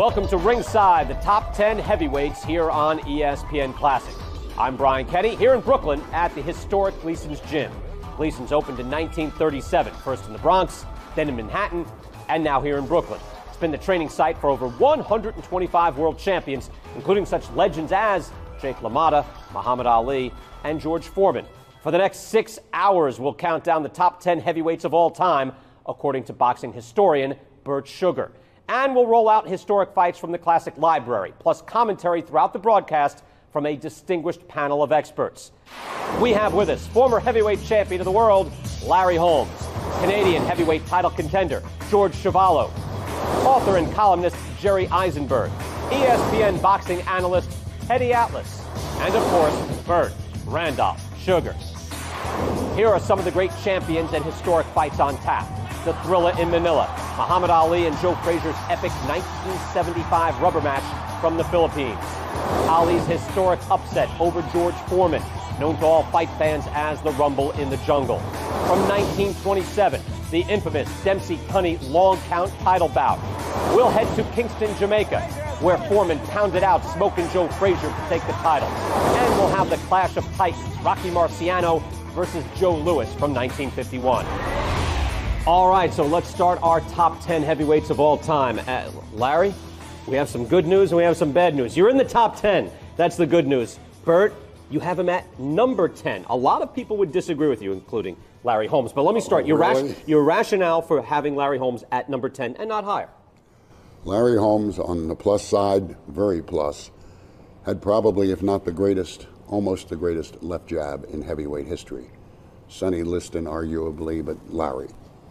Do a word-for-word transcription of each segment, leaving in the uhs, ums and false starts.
Welcome to Ringside, the top ten heavyweights here on E S P N Classic. I'm Brian Kenny, here in Brooklyn at the historic Gleason's Gym. Gleason's opened in nineteen thirty-seven, first in the Bronx, then in Manhattan, and now here in Brooklyn. It's been the training site for over one hundred twenty-five world champions, including such legends as Jake LaMotta, Muhammad Ali, and George Foreman. For the next six hours, we'll count down the top ten heavyweights of all time, according to boxing historian Bert Sugar. And we'll roll out historic fights from the Classic Library, plus commentary throughout the broadcast from a distinguished panel of experts. We have with us former heavyweight champion of the world, Larry Holmes, Canadian heavyweight title contender, George Chuvalo, author and columnist, Jerry Eisenberg, E S P N boxing analyst, Eddie Atlas, and of course, Bert Randolph Sugar. Here are some of the great champions and historic fights on tap. The Thriller in Manila, Muhammad Ali and Joe Frazier's epic nineteen seventy-five rubber match from the Philippines. Ali's historic upset over George Foreman, known to all fight fans as the Rumble in the Jungle. From nineteen twenty-seven, the infamous Dempsey-Tunney long count title bout. We'll head to Kingston, Jamaica, where Foreman pounded out Smokin' Joe Frazier to take the title. And we'll have the clash of titans, Rocky Marciano versus Joe Louis from nineteen fifty-one. All right, so let's start our top ten heavyweights of all time. Uh, Larry, we have some good news and we have some bad news. You're in the top ten. That's the good news. Bert, you have him at number ten. A lot of people would disagree with you, including Larry Holmes. But let me start. Your, really? ration, your rationale for having Larry Holmes at number ten and not higher. Larry Holmes, on the plus side, very plus, had probably, if not the greatest, almost the greatest left jab in heavyweight history. Sonny Liston, arguably, but Larry.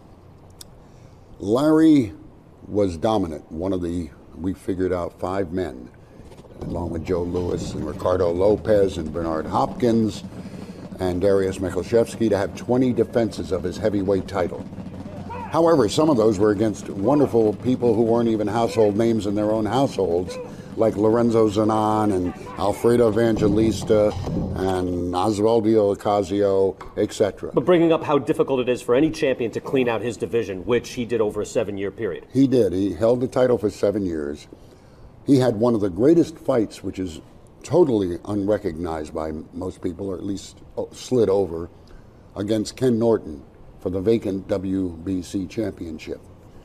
Larry was dominant, one of the, we figured out, five men, along with Joe Louis and Ricardo Lopez and Bernard Hopkins and Darius Michalczewski, to have twenty defenses of his heavyweight title. However, some of those were against wonderful people who weren't even household names in their own households, like Lorenzo Zanon and Alfredo Evangelista and Osvaldo Ocasio, et cetera. But bringing up how difficult it is for any champion to clean out his division, which he did over a seven-year period. He did. He held the title for seven years. He had one of the greatest fights, which is totally unrecognized by most people, or at least slid over, against Ken Norton for the vacant W B C championship.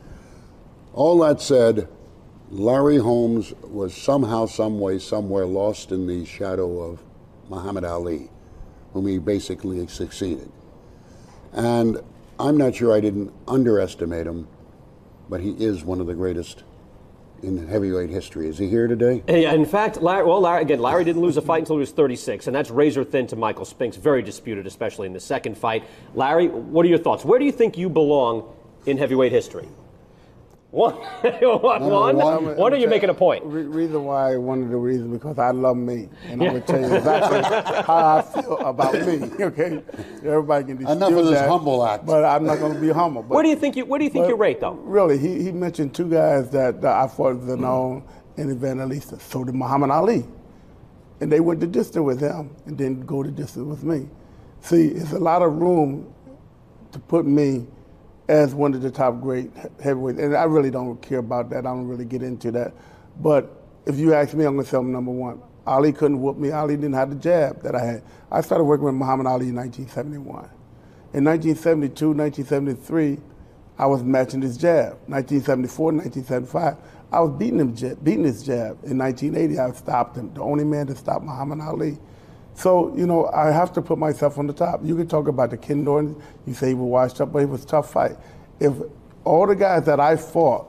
All that said, Larry Holmes was somehow, some way, somewhere lost in the shadow of Muhammad Ali, whom he basically succeeded. And I'm not sure I didn't underestimate him, but he is one of the greatest in heavyweight history. Is he here today? Yeah, in fact, Larry, well, Larry, again, Larry didn't lose a fight until he was thirty-six, and that's razor thin to Michael Spinks. Very disputed, especially in the second fight. Larry, what are your thoughts? Where do you think you belong in heavyweight history? One, one, one, one, one, are you making a point? Re- reason why, one of the reasons, because I love me, and I'm going to tell you exactly how I feel about me. Okay, everybody can dispute enough of this that, humble act, but I'm not going to be humble. But, where do you think you? Where do you think you rate, though? Really, he, he mentioned two guys that, that I fought with Zanon and Evangelista. So did Muhammad Ali, and they went the distance with him, and didn't go the distance with me. See, it's a lot of room to put me as one of the top great heavyweights. And I really don't care about that. I don't really get into that. But if you ask me, I'm going to say I'm number one. Ali couldn't whoop me. Ali didn't have the jab that I had. I started working with Muhammad Ali in nineteen seventy-one. In nineteen seventy-two, nineteen seventy-three, I was matching his jab. nineteen seventy-four, nineteen seventy-five, I was beating him, beating his jab. In nineteen eighty, I stopped him. The only man to stop Muhammad Ali. So, you know, I have to put myself on the top. You can talk about the Ken Norton, you say he was washed up, but it was a tough fight. If all the guys that I fought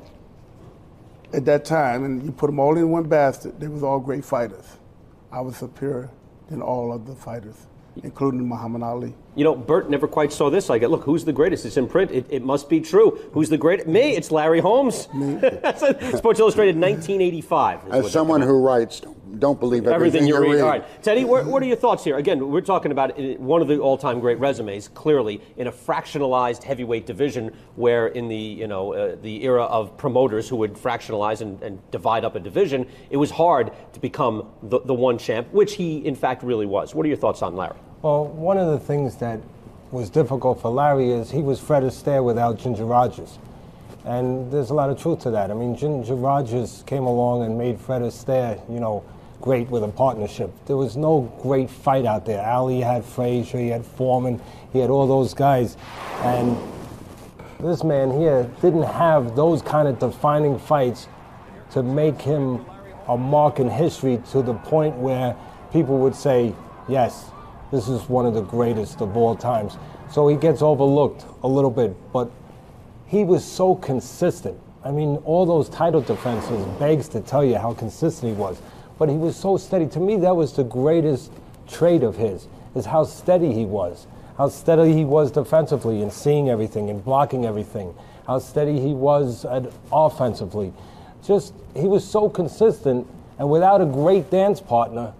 at that time, and you put them all in one basket, they was all great fighters. I was superior than all of the fighters, including Muhammad Ali. You know, Bert never quite saw this. I get, look, who's the greatest? It's in print. It, it must be true. Who's the greatest? Me. It's Larry Holmes. Me. Sports Illustrated, nineteen eighty-five. As someone who writes, don't believe everything, everything you read. read. All right, Teddy, what, what are your thoughts here? Again, we're talking about one of the all-time great resumes, clearly in a fractionalized heavyweight division, where in the you know uh, the era of promoters who would fractionalize and, and divide up a division, it was hard to become the, the one champ, which he in fact really was. What are your thoughts on Larry? Well, one of the things that was difficult for Larry is he was Fred Astaire without Ginger Rogers. And there's a lot of truth to that. I mean, Ginger Rogers came along and made Fred Astaire, you know, great with a partnership. There was no great fight out there. Ali had Frazier, he had Foreman, he had all those guys. And this man here didn't have those kind of defining fights to make him a mark in history to the point where people would say, yes, this is one of the greatest of all times. So he gets overlooked a little bit, but he was so consistent. I mean, all those title defenses begs to tell you how consistent he was. But he was so steady. To me, that was the greatest trait of his, is how steady he was. How steady he was defensively in seeing everything and blocking everything. How steady he was at offensively. Just, he was so consistent, and without a great dance partner,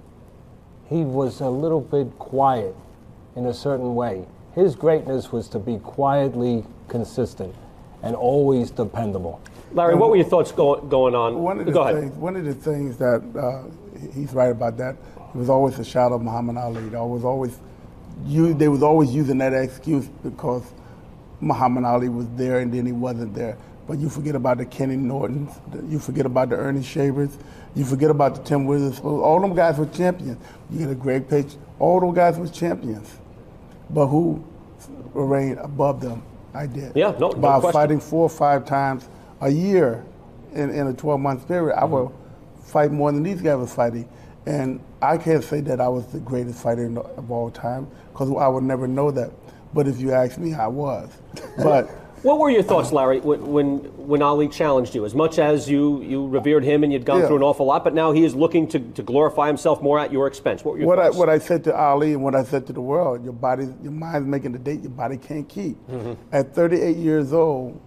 he was a little bit quiet in a certain way. His greatness was to be quietly consistent and always dependable. Larry, what were your thoughts go, going on? One of the Go ahead. things, one of the things that uh, he's right about that. He was always a shadow of Muhammad Ali. They was always, you, they was always using that excuse because Muhammad Ali was there and then he wasn't there. But you forget about the Kenny Nortons, you forget about the Ernie Shavers, you forget about the Tim Witherspoon. All them guys were champions. You get a Greg Page. All those guys were champions. But who reigned above them? I did. Yeah, no, no By question. fighting four or five times a year in, in a twelve-month period, I would fight more than these guys were fighting. And I can't say that I was the greatest fighter in, of all time, because I would never know that. But if you ask me, I was. But what were your thoughts, Larry, when, when when Ali challenged you? As much as you, you revered him and you'd gone Yeah. through an awful lot, but now he is looking to, to glorify himself more at your expense. What were your what I, thoughts? what I said to Ali and what I said to the world, your body, your mind's making the date your body can't keep. Mm-hmm. At thirty-eight years old,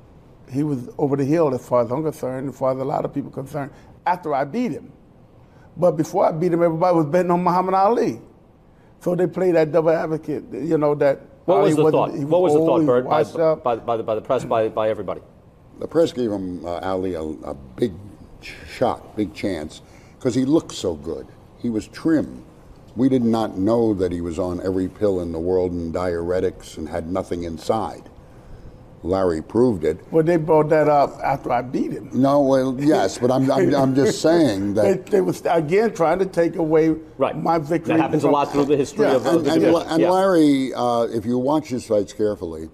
he was over the hill as far as I'm concerned, as far as a lot of people are concerned, after I beat him. But before I beat him, everybody was betting on Muhammad Ali. So they played that double advocate, you know, that What Ali was the wasn't- thought? he What was the old, thought, he Bird, by, washed up. by, by, the, by the press, by, by everybody? The press gave him uh, Ali a, a big shot, big chance, because he looked so good. He was trim. We did not know that he was on every pill in the world and diuretics and had nothing inside. Larry proved it. Well, they brought that up after I beat him. No, well, yes, but I'm, I'm, I'm just saying They, that. they was again trying to take away Right. my victory. That happens a from- lot through the history Yeah, of the, And, the and, division. and Yeah. Larry, uh, if you watch his fights carefully,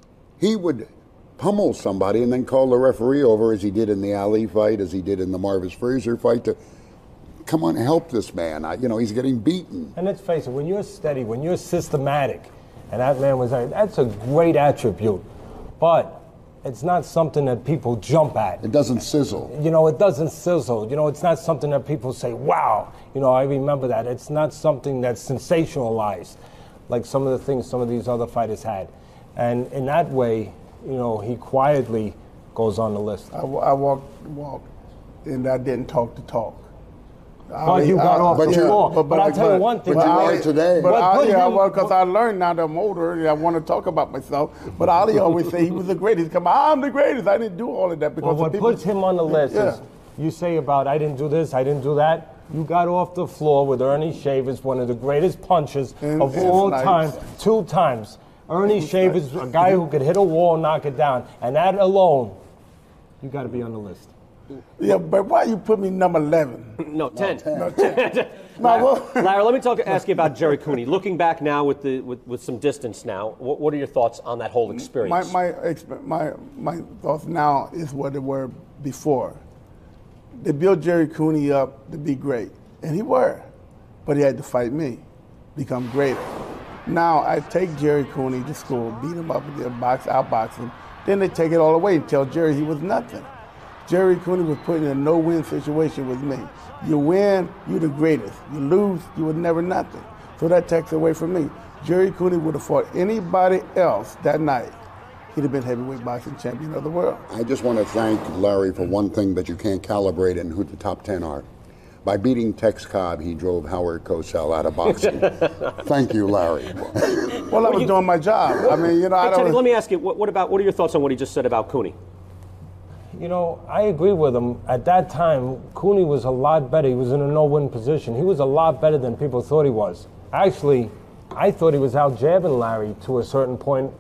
he would pummel somebody and then call the referee over, as he did in the Ali fight, as he did in the Marvis Frazier fight, to come on, help this man. I, you know, he's getting beaten. And let's face it, when you're steady, when you're systematic, and that man was, that's a great attribute. But it's not something that people jump at. It doesn't sizzle. You know, it doesn't sizzle. You know, it's not something that people say, wow. You know, I remember that. It's not something that's sensationalized, like some of the things some of these other fighters had. And in that way, you know, he quietly goes on the list. I, I walked, walked, and I didn't talk to talk. But you got off but the you- floor. But, I'll tell you one thing. but you Ali- are today. But What Ali, put I, him- because I learned now that I'm older and I want to talk about myself. But Ali always say he was the greatest. Come on, I'm the greatest. I didn't do all of that because Well, of what people. puts him on the list Yeah. is you say about I didn't do this, I didn't do that. You got off the floor with Ernie Shavers, one of the greatest punchers And- of and all snipes. time, two times. Ernie Shavers, a guy who could hit a wall, knock it down, and that alone, you got to be on the list. Yeah, but why you put me number eleven? No, ten. No, Larry, well- Larry, let me talk, ask you about Jerry Cooney. Looking back now with, the, with, with some distance now, what, what are your thoughts on that whole My experience? my exp- my my thoughts now is what they were before. They built Jerry Cooney up to be great, and he were, but he had to fight me, become greater. Now I take Jerry Cooney to school, beat him up, box, outbox him. Then they take it all away and tell Jerry he was nothing. Jerry Cooney was put in a no-win situation with me. You win, you're the greatest. You lose, you were never nothing. So that takes away from me. Jerry Cooney would have fought anybody else that night. He'd have been heavyweight boxing champion of the world. I just want to thank Larry for one thing that you can't calibrate in who the top ten are. By beating Tex Cobb, he drove Howard Cosell out of boxing. Thank you, Larry. Well, I was doing my job. I mean, you know, I Hey, Teddy, don't. let me ask you, what, what about, what are your thoughts on what he just said about Cooney? You know, I agree with him. At that time, Cooney was a lot better. He was in a no-win position. He was a lot better than people thought he was. Actually, I thought he was out jabbing Larry to a certain point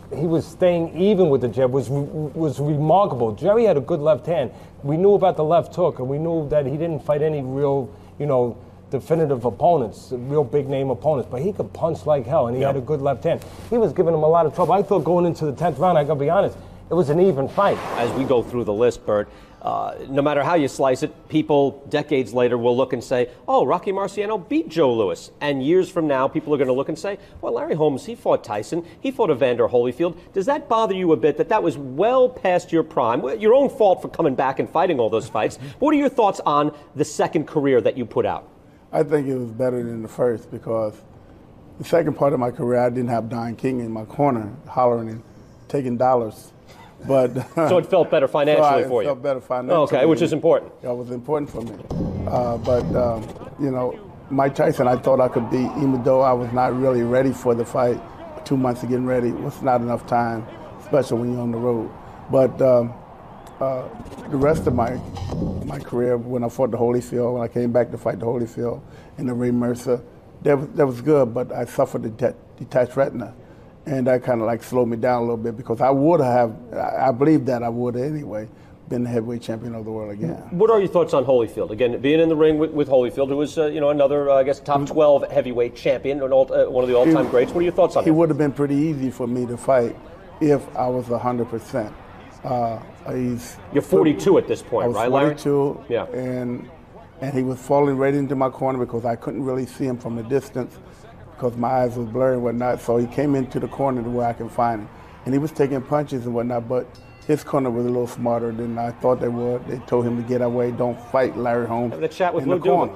he was staying even with the jab was was remarkable. Jerry had a good left hand. We knew about the left hook, and we knew that he didn't fight any real, you know, definitive opponents, real big name opponents, but he could punch like hell, and he yep. had a good left hand. He was giving him a lot of trouble. I thought going into the tenth round, I gotta be honest, it was an even fight. As we go through the list, Bert, uh, no matter how you slice it, people decades later will look and say, oh, Rocky Marciano beat Joe Louis. And years from now, people are going to look and say, well, Larry Holmes, he fought Tyson, he fought Evander Holyfield. Does that bother you a bit that that was well past your prime? Your own fault for coming back and fighting all those fights. What are your thoughts on the second career that you put out? I think it was better than the first because the second part of my career, I didn't have Don King in my corner hollering and taking dollars. But so it felt better financially so for you? It felt better financially. Okay, which is important. That was important for me. Uh, but, um, you know, Mike Tyson, I thought I could beat, even though I was not really ready for the fight. Two months of getting ready was not enough time, especially when you're on the road. But um, uh, the rest of my my career, when I fought the Holyfield, when I came back to fight the Holyfield and the Ray Mercer, that was, that was good, but I suffered a det- detached retina. And that kind of like slowed me down a little bit because I would have, I believe that I would anyway, been the heavyweight champion of the world again. What are your thoughts on Holyfield? Again, being in the ring with, with Holyfield, who was, uh, you know, another, uh, I guess, top twelve heavyweight champion, an all, uh, one of the all-time he, greats. What are your thoughts on he him? He would have been pretty easy for me to fight if I was one hundred percent. Uh, he's You're forty-two at this point, I was right, Larry? forty-two, yeah. and, and he was falling right into my corner because I couldn't really see him from a distance, because my eyes was blurry and whatnot, so he came into the corner to where I can find him. And he was taking punches and whatnot, but his corner was a little smarter than I thought they would. They told him to get away, don't fight Larry Holmes. Have the chat with in Lou the corner.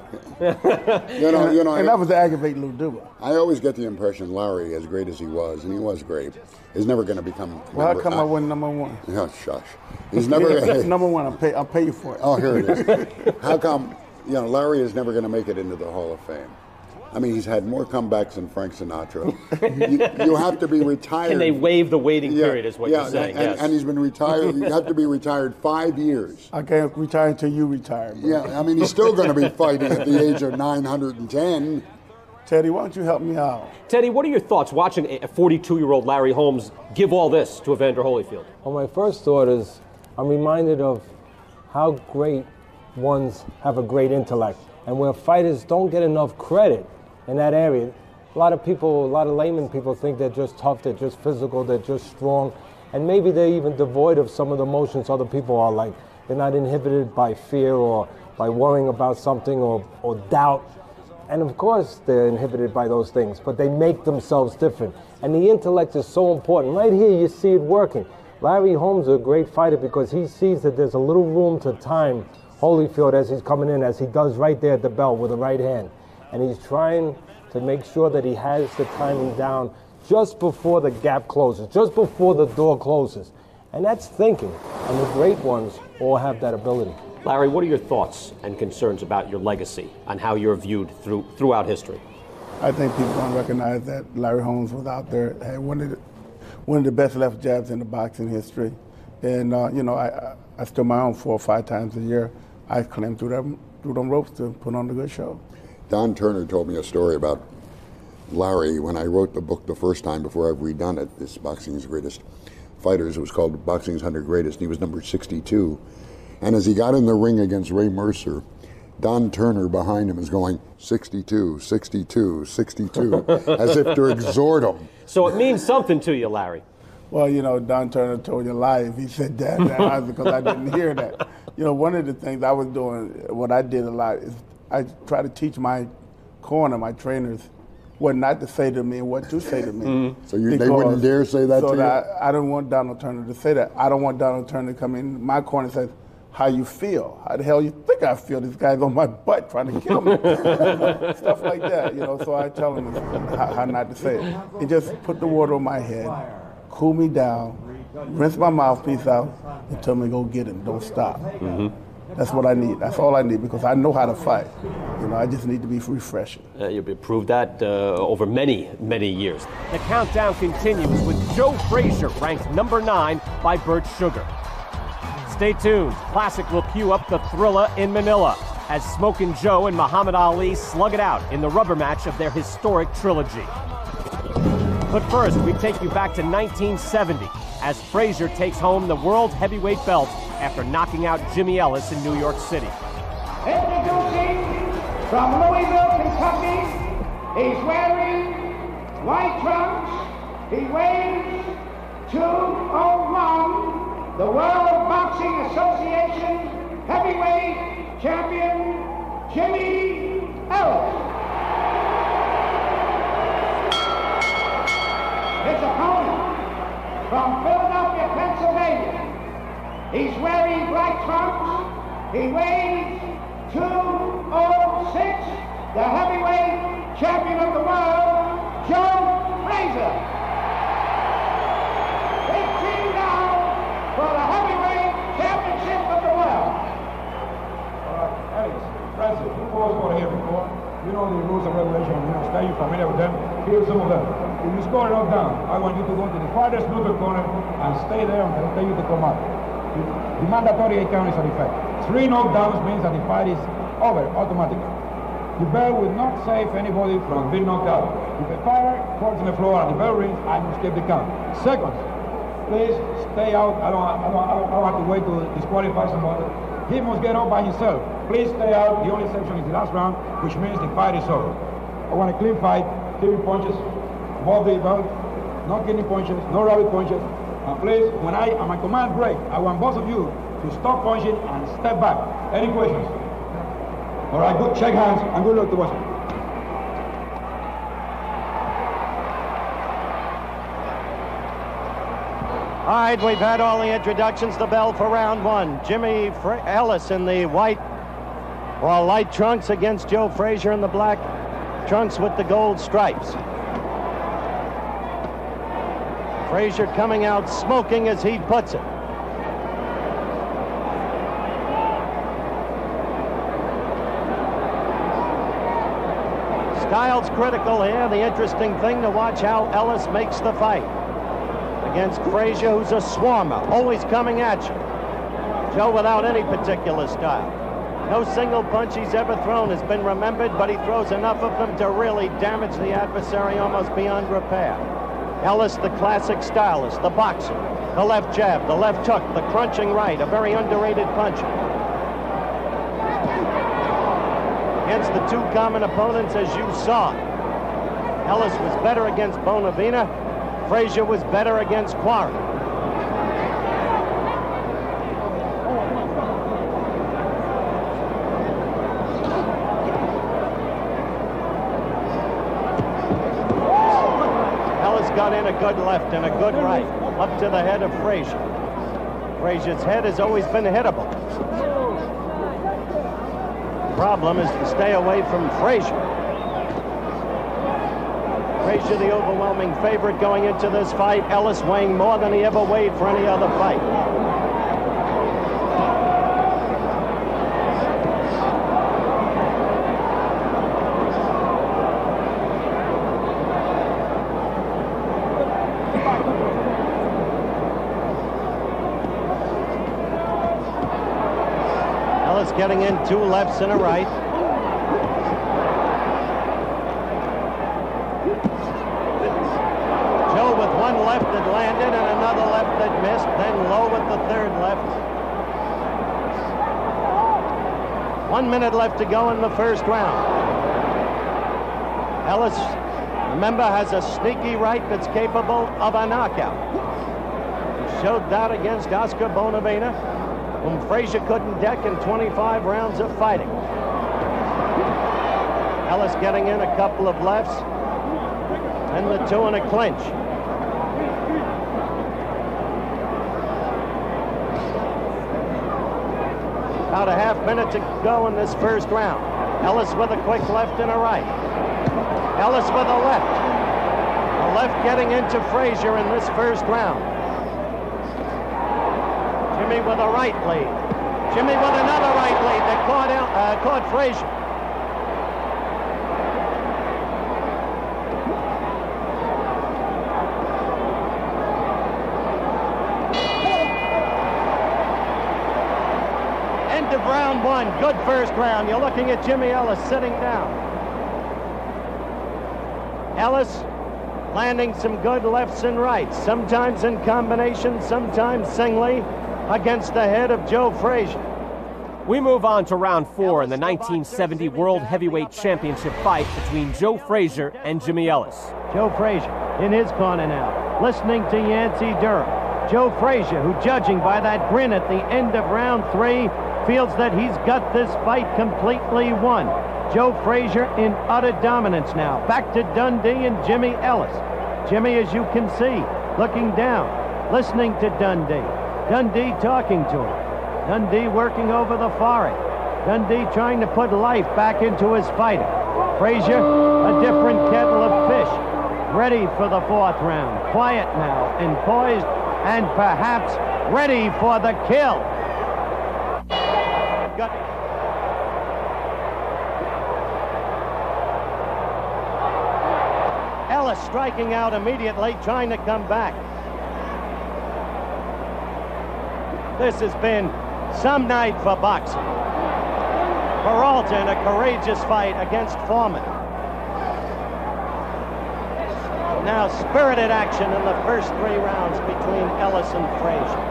you know, you know, and I, that was to aggravate Lou Duva. I always get the impression Larry, as great as he was, and he was great, is never going to become. Well, number, how come I, I wasn't number one? Yeah, shush. He's never number one. I'll pay. I'll pay you for it. Oh, here it is. How come? You know, Larry is never going to make it into the Hall of Fame. I mean, he's had more comebacks than Frank Sinatra. you, you have to be retired. Can they waive the waiting yeah, period, is what yeah, you're saying, and, yes. and he's been retired. You have to be retired five years. I can't retire until you retire, bro. Yeah, I mean, he's still going to be fighting at the age of nine hundred ten. Teddy, why don't you help me out? Teddy, what are your thoughts watching a forty-two-year-old Larry Holmes give all this to Evander Holyfield? Well, my first thought is I'm reminded of how great ones have a great intellect, and where fighters don't get enough credit in that area. A lot of people, a lot of layman people think they're just tough, they're just physical, they're just strong, and maybe they're even devoid of some of the emotions other people are like. They're not inhibited by fear or by worrying about something or, or doubt. And of course they're inhibited by those things, but they make themselves different. And the intellect is so important. Right here you see it working. Larry Holmes is a great fighter because he sees that there's a little room to time Holyfield as he's coming in, as he does right there at the bell with the right hand. And he's trying to make sure that he has the timing down just before the gap closes, just before the door closes. And that's thinking. And the great ones all have that ability. Larry, what are your thoughts and concerns about your legacy and how you're viewed through, throughout history? I think people don't recognize that Larry Holmes was out there, had one of the, one of the best left jabs in the boxing history. And, uh, you know, I, I stood my own four or five times a year. I climbed through them, through them ropes to put on a good show. Don Turner told me a story about Larry when I wrote the book the first time before I've redone it, this Boxing's Greatest Fighters. It was called Boxing's one hundred Greatest, and he was number sixty-two. And as he got in the ring against Ray Mercer, Don Turner behind him is going, sixty-two, sixty-two, sixty-two, as if to exhort him. So it means something to you, Larry. Well, you know, Don Turner told you a lie if he said that, that because I didn't hear that. You know, one of the things I was doing, what I did a lot, is I try to teach my corner, my trainers, what not to say to me and what to say to me. Mm-hmm. So you, they wouldn't dare say that so to that you? I, I don't want Donald Turner to say that. I don't want Donald Turner to come in my corner and say, how you feel? How the hell you think I feel? This guy's on my butt trying to kill me. Stuff like that, you know, so I tell him how, how not to say it. And just put the water on my head, cool me down, rinse my mouthpiece out, and tell me to go get him. Don't stop. Mm-hmm. That's what I need. That's all I need because I know how to fight. You know, I just need to be refreshing. Uh, you've proved that uh, over many, many years. The countdown continues with Joe Frazier ranked number nine by Bert Sugar. Stay tuned. Classic will cue up the thriller in Manila as Smokin' Joe and Muhammad Ali slug it out in the rubber match of their historic trilogy. But first, we take you back to nineteen seventy as Frazier takes home the world heavyweight belt after knocking out Jimmy Ellis in New York City. Introducing from Louisville, Kentucky, he's wearing white trunks. He weighs two oh one, the World Boxing Association heavyweight champion, Jimmy Ellis. His opponent from Philadelphia, Pennsylvania, he's wearing black trunks. He weighs two oh six, the heavyweight champion of the world, Joe Frazier. fifteen down for the heavyweight championship of the world. All right, Ellis, Frazier, you boys got here before. You know the rules and regulations, you know, stay familiar with them. Here's some of them. If you score it all down, I want you to go to the farthest neutral corner and stay there until I tell you to come out. The, the mandatory eight count is in effect. Three knockdowns means that the fight is over automatically. The bell will not save anybody from being knocked out. If a fighter falls on the floor and the bell rings, I must keep the count. Second, please stay out. I don't, I don't, I don't, I don't have to wait to disqualify somebody. He must get up by himself. Please stay out. The only exception is the last round, which means the fight is over. I want a clean fight, giving punches, above the belt, not getting punches, no rabbit punches. And please, when I am on command break, I want both of you to stop punching and step back. Any questions? All right, good. Shake hands and good luck to us. All right, we've had all the introductions. The bell for round one. Jimmy Fra- Ellis in the white or light trunks against Joe Frazier in the black trunks with the gold stripes. Frazier coming out smoking, as he puts it. Style's critical here. The interesting thing to watch how Ellis makes the fight against Frazier, who's a swarmer, always coming at you. Joe without any particular style. No single punch he's ever thrown has been remembered, but he throws enough of them to really damage the adversary almost beyond repair. Ellis, the classic stylist, the boxer, the left jab, the left hook, the crunching right, a very underrated puncher. Against the two common opponents, as you saw, Ellis was better against Bonavena. Frazier was better against Quarry. Ellis got in a good left and a good right, up to the head of Frazier. Frazier's head has always been hittable. The problem is to stay away from Frazier. Frazier the overwhelming favorite going into this fight. Ellis weighing more than he ever weighed for any other fight. Ellis getting in two lefts and a right. Joe with one left that landed and another left that missed, then low with the third left. One minute left to go in the first round. Ellis, remember, has a sneaky right that's capable of a knockout. He showed that against Oscar Bonavena, whom Frazier couldn't deck in twenty-five rounds of fighting. Ellis getting in a couple of lefts, and the two in a clinch. About a half minute to go in this first round. Ellis with a quick left and a right. Ellis with a left. A left getting into Frazier in this first round. Jimmy with a right lead. Jimmy with another right lead that caught, out, uh, caught Frazier. End of round one. Good first round. You're looking at Jimmy Ellis sitting down. Ellis landing some good lefts and rights, sometimes in combination, sometimes singly, against the head of Joe Frazier. We move on to round four in the nineteen seventy World Heavyweight Championship fight between Joe Frazier and Jimmy Ellis. Joe Frazier in his corner now, listening to Yancey Durham. Joe Frazier, who, judging by that grin at the end of round three, feels that he's got this fight completely won. Joe Frazier in utter dominance now. Back to Dundee and Jimmy Ellis. Jimmy, as you can see, looking down, listening to Dundee. Dundee talking to him. Dundee working over the forehead. Dundee trying to put life back into his fighter. Frazier, a different kettle of fish. Ready for the fourth round. Quiet now and poised and perhaps ready for the kill. Got Ellis striking out immediately, trying to come back. This has been some night for boxing. Peralta in a courageous fight against Foreman. Now spirited action in the first three rounds between Ellis and Frazier.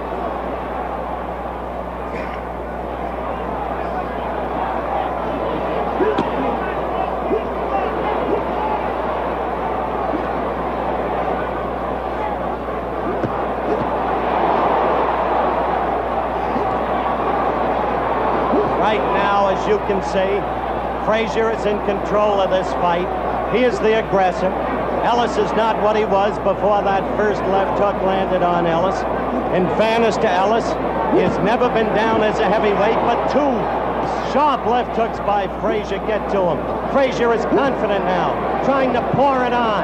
Right now, as you can see, Frazier is in control of this fight. He is the aggressor. Ellis is not what he was before that first left hook landed on Ellis. In fairness to Ellis, he has never been down as a heavyweight, but two sharp left hooks by Frazier get to him. Frazier is confident now, trying to pour it on.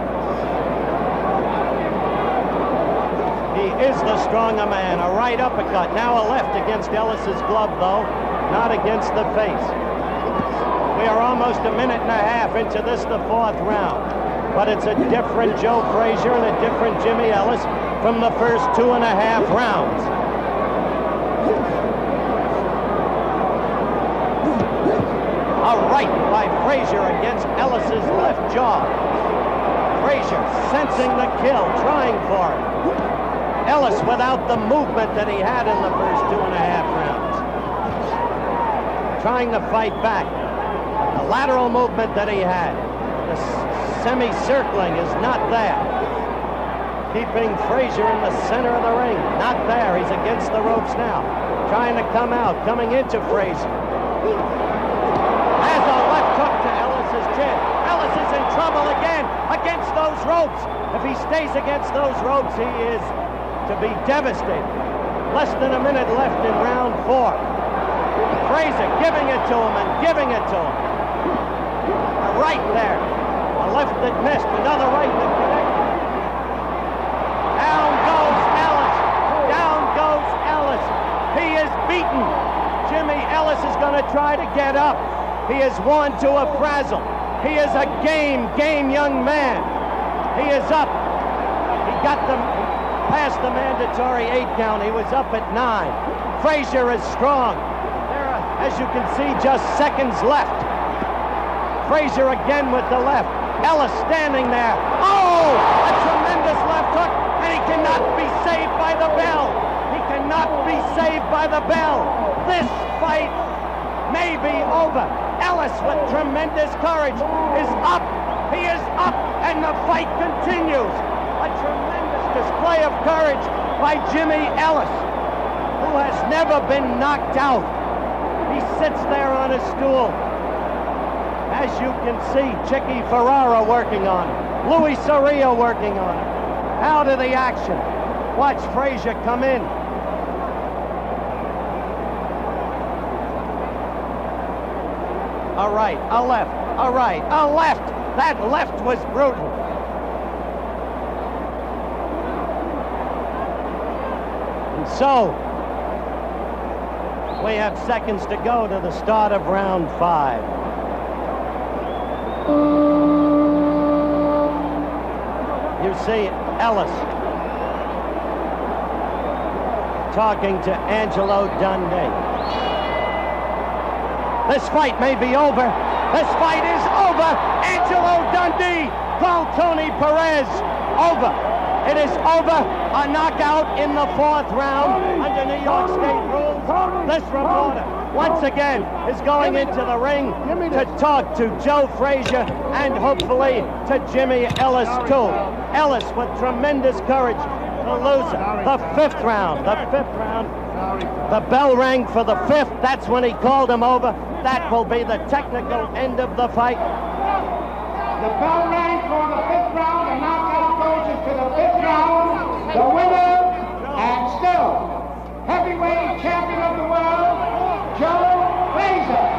He is the stronger man. A right uppercut, now a left against Ellis's glove, though. Not against the face. We are almost a minute and a half into this, the fourth round. But it's a different Joe Frazier and a different Jimmy Ellis from the first two and a half rounds. A right by Frazier against Ellis's left jaw. Frazier sensing the kill, trying for it. Ellis without the movement that he had in the first two and a half rounds. Trying to fight back. The lateral movement that he had, the semi-circling is not there. Keeping Frazier in the center of the ring, not there. He's against the ropes now. Trying to come out, coming into Frazier. Has a left hook to Ellis's chin. Ellis is in trouble again against those ropes. If he stays against those ropes, he is to be devastated. Less than a minute left in round four. Frazier giving it to him and giving it to him. A right there. A left that missed. Another right that connected. Down goes Ellis. Down goes Ellis. He is beaten. Jimmy Ellis is going to try to get up. He is worn to a frazzle. He is a game, game young man. He is up. He got them past the mandatory eight count. He was up at nine. Frazier is strong. As you can see, just seconds left. Frazier again with the left. Ellis standing there. Oh! A tremendous left hook, and he cannot be saved by the bell. He cannot be saved by the bell. This fight may be over. Ellis, with tremendous courage, is up. He is up, and the fight continues. A tremendous display of courage by Jimmy Ellis, who has never been knocked out. He sits there on a stool. As you can see, Chicky Ferrara working on him. Luis Soria working on him. Out of the action. Watch Frazier come in. A right, a left, a right, a left. That left was brutal. And so, we have seconds to go to the start of round five. You see Ellis talking to Angelo Dundee. This fight may be over. This fight is over. Angelo Dundee called Tony Perez. Over. It is over. A knockout in the fourth round under New York State rules. This reporter, once again, is going into the ring to talk to Joe Frazier and hopefully to Jimmy Ellis, too. Ellis with tremendous courage to lose the fifth round. The fifth round. The bell rang for the fifth. That's when he called him over. That will be the technical end of the fight. The bell rang for the fifth round. The knockout goes into the fifth round. The winner, and still heavyweight champion of the world, Joe Frazier.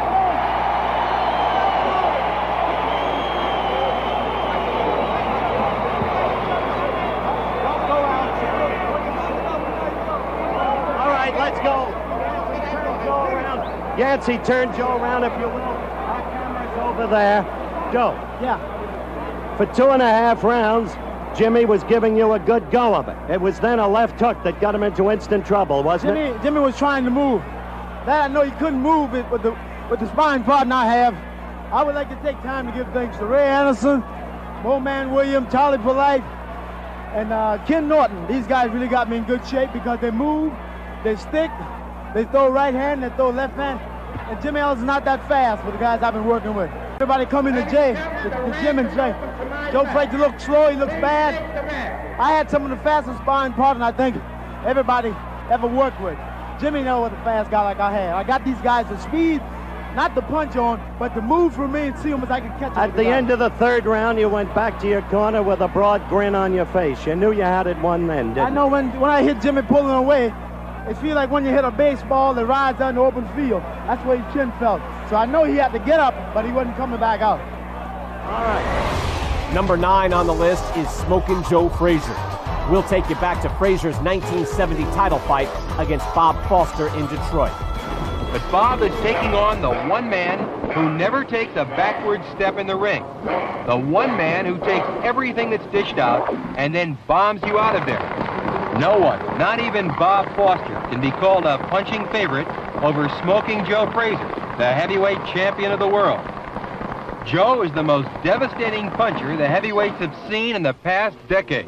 All right, let's go. Turn Joe around. Yancey, turn Joe around if you will. Our camera's over there. Joe. Yeah. For two and a half rounds, Jimmy was giving you a good go of it. It was then a left hook that got him into instant trouble, wasn't Jimmy, it? Jimmy was trying to move. That I know he couldn't move it with the with the sparring partner I have. I would like to take time to give thanks to Ray Anderson, Bowman Williams, Charlie Polite, and uh, Ken Norton. These guys really got me in good shape because they move, they stick, they throw right hand, they throw left hand. And Jimmy Ellis is not that fast with the guys I've been working with. Everybody come in the Jay, the, the gym and Jay. Joe Frazier looks slow, he looks bad. I had some of the fastest sparring partners I think everybody ever worked with. Jimmy knows what a fast guy like I had. I got these guys the speed, not to punch on, but to move for me and see them as I could catch them. At the end of the third round, you went back to your corner with a broad grin on your face. You knew you had it won then, didn't you? I know when, when I hit Jimmy pulling away, it feels like when you hit a baseball that rides on the open field. That's where his chin felt. So I know he had to get up, but he wasn't coming back out. All right. Number nine on the list is Smokin' Joe Frazier. We'll take you back to Frazier's nineteen seventy title fight against Bob Foster in Detroit. But Bob is taking on the one man who never takes a backward step in the ring. The one man who takes everything that's dished out and then bombs you out of there. No one, not even Bob Foster, can be called a punching favorite over Smoking Joe Frazier, the heavyweight champion of the world. Joe is the most devastating puncher the heavyweights have seen in the past decade.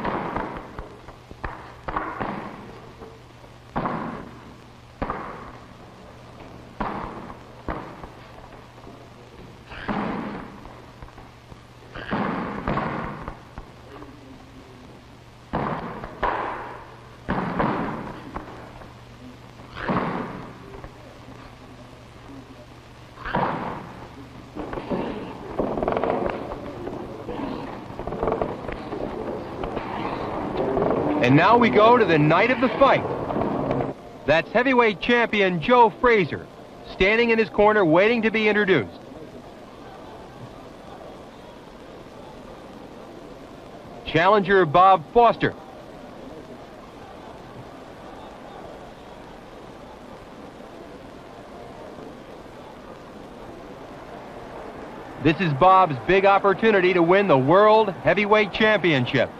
And now we go to the night of the fight. That's heavyweight champion Joe Frazier, standing in his corner waiting to be introduced. Challenger Bob Foster. This is Bob's big opportunity to win the World Heavyweight Championship.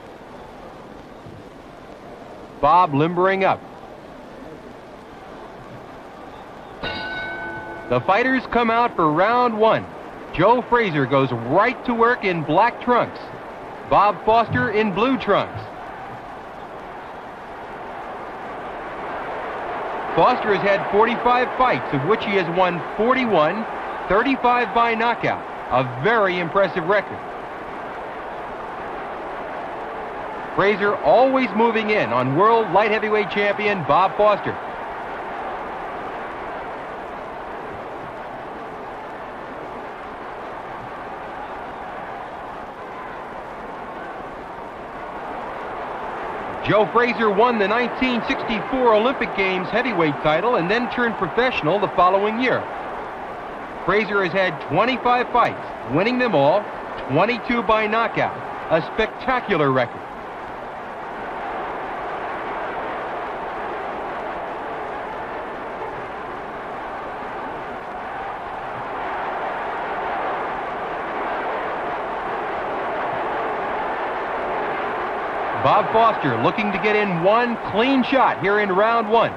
Bob limbering up. The fighters come out for round one. Joe Frazier goes right to work in black trunks. Bob Foster in blue trunks. Foster has had forty-five fights, of which he has won forty-one, thirty-five by knockout. A very impressive record. Frazier always moving in on world light heavyweight champion Bob Foster. Joe Frazier won the nineteen sixty-four Olympic Games heavyweight title and then turned professional the following year. Frazier has had twenty-five fights, winning them all, twenty-two by knockout. A spectacular record. Bob Foster looking to get in one clean shot here in round one.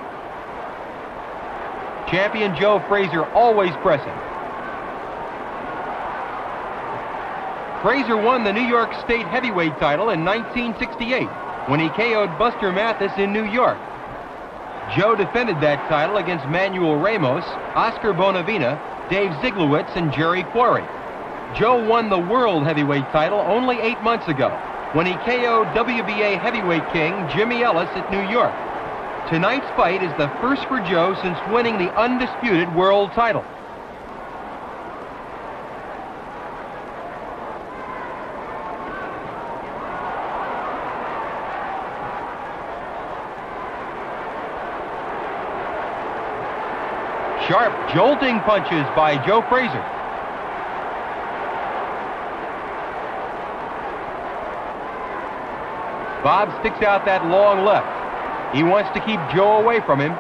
Champion Joe Frazier always pressing. Frazier won the New York State heavyweight title in nineteen sixty-eight when he K O'd Buster Mathis in New York. Joe defended that title against Manuel Ramos, Oscar Bonavina, Dave Ziglowitz, and Jerry Quarry. Joe won the world heavyweight title only eight months ago when he K O'd W B A heavyweight king Jimmy Ellis at New York. Tonight's fight is the first for Joe since winning the undisputed world title. Sharp, jolting punches by Joe Frazier. Bob sticks out that long left. He wants to keep Joe away from him.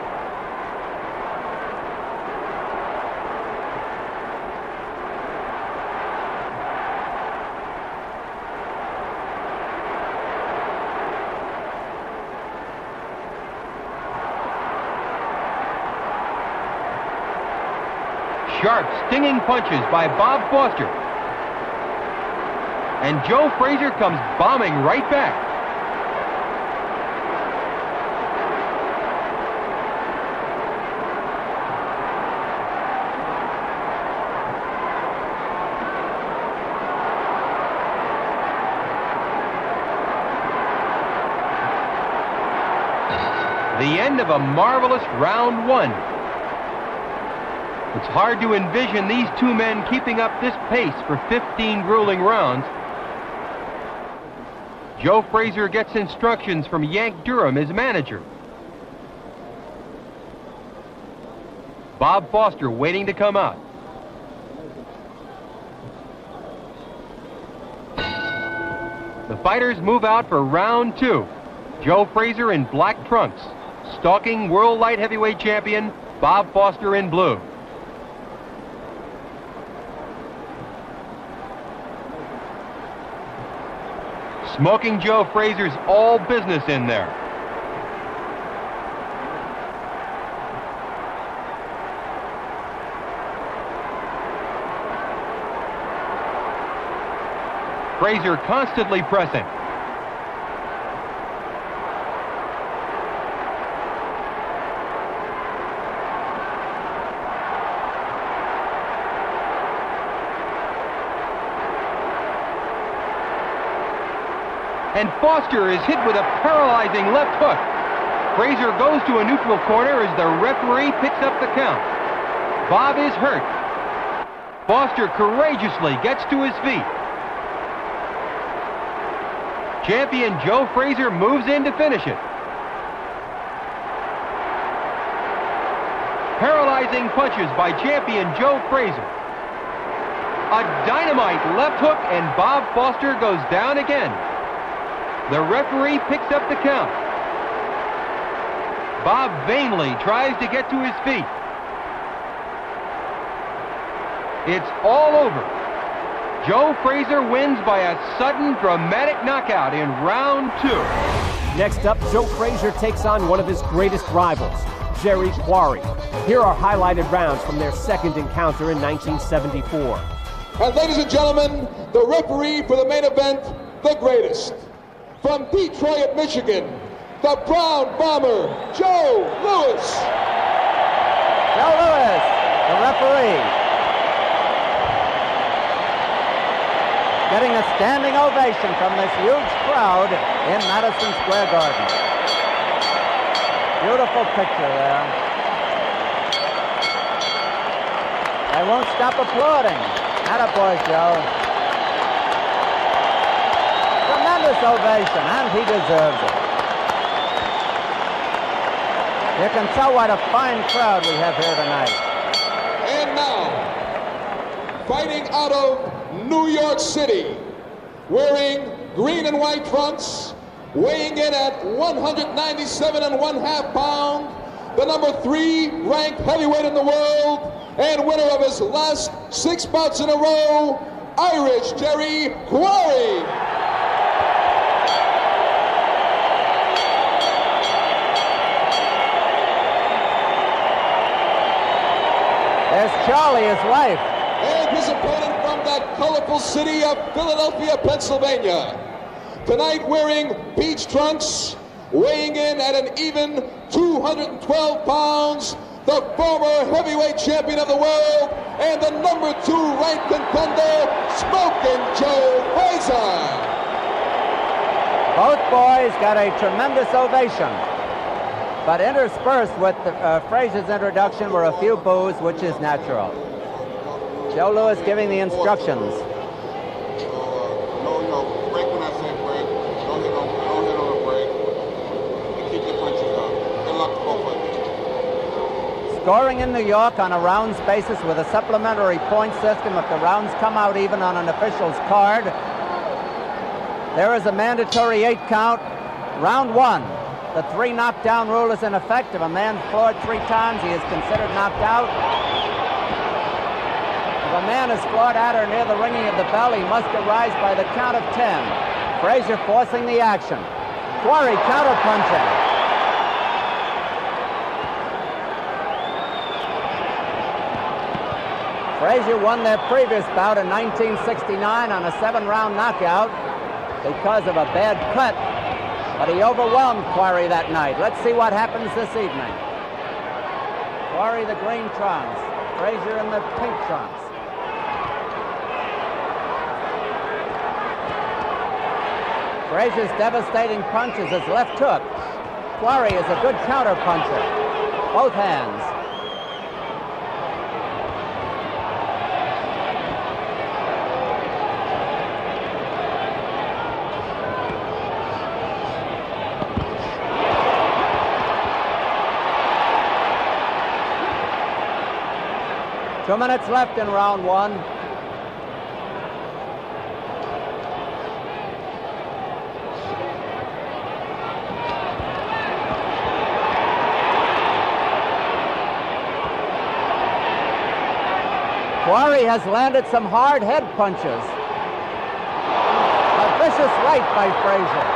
Sharp, stinging punches by Bob Foster. And Joe Frazier comes bombing right back. The end of a marvelous round one. It's hard to envision these two men keeping up this pace for fifteen grueling rounds. Joe Frazier gets instructions from Yank Durham, his manager. Bob Foster waiting to come out. The fighters move out for round two. Joe Frazier in black trunks, stalking world light heavyweight champion Bob Foster in blue. Smoking Joe Frazier's all business in there. Frazier constantly pressing. And Foster is hit with a paralyzing left hook. Frazier goes to a neutral corner as the referee picks up the count. Bob is hurt. Foster courageously gets to his feet. Champion Joe Frazier moves in to finish it. Paralyzing punches by champion Joe Frazier. A dynamite left hook and Bob Foster goes down again. The referee picks up the count. Bob vainly tries to get to his feet. It's all over. Joe Frazier wins by a sudden, dramatic knockout in round two. Next up, Joe Frazier takes on one of his greatest rivals, Jerry Quarry. Here are highlighted rounds from their second encounter in nineteen seventy-four. And ladies and gentlemen, the referee for the main event, the greatest. From Detroit, Michigan, the Brown Bomber, Joe Louis. Joe Louis, the referee. Getting a standing ovation from this huge crowd in Madison Square Garden. Beautiful picture there. They won't stop applauding. Attaboy, Joe. Tremendous ovation, and he deserves it. You can tell what a fine crowd we have here tonight. And now, fighting out of New York City, wearing green and white trunks, weighing in at one hundred ninety-seven and one half pound, the number three ranked heavyweight in the world, and winner of his last six bouts in a row, Irish Jerry Quarry. There's Charlie, his wife. And his opponent from from that colorful city of Philadelphia, Pennsylvania. Tonight wearing beach trunks, weighing in at an even two hundred twelve pounds, the former heavyweight champion of the world and the number two ranked contender, Smokin' Joe Frazier. Both boys got a tremendous ovation, but interspersed with uh, Frazier's introduction were a few boos, which is natural. Joe Louis giving the instructions. Scoring in New York on a rounds basis with a supplementary point system if the rounds come out even on an official's card. There is a mandatory eight count. Round one. The three knockdown rule is in effect. If a man floored three times, he is considered knocked out. If a man is floored at or near the ringing of the bell, he must arise by the count of ten. Frazier forcing the action. Quarry counterpunching. Frazier won their previous bout in nineteen sixty-nine on a seven-round knockout because of a bad cut, but he overwhelmed Quarry that night. Let's see what happens this evening. Quarry the green trunks, Frazier in the pink trunks. Frazier's devastating punch is his left hook. Quarry is a good counter puncher. Both hands. Two minutes left in round one. Quarry has landed some hard head punches. A vicious right by Frazier.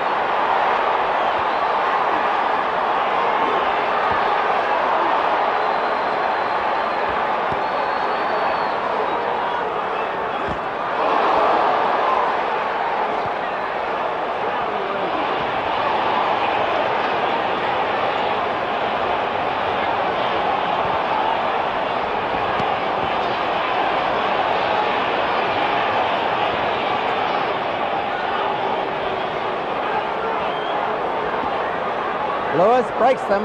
Louis breaks them.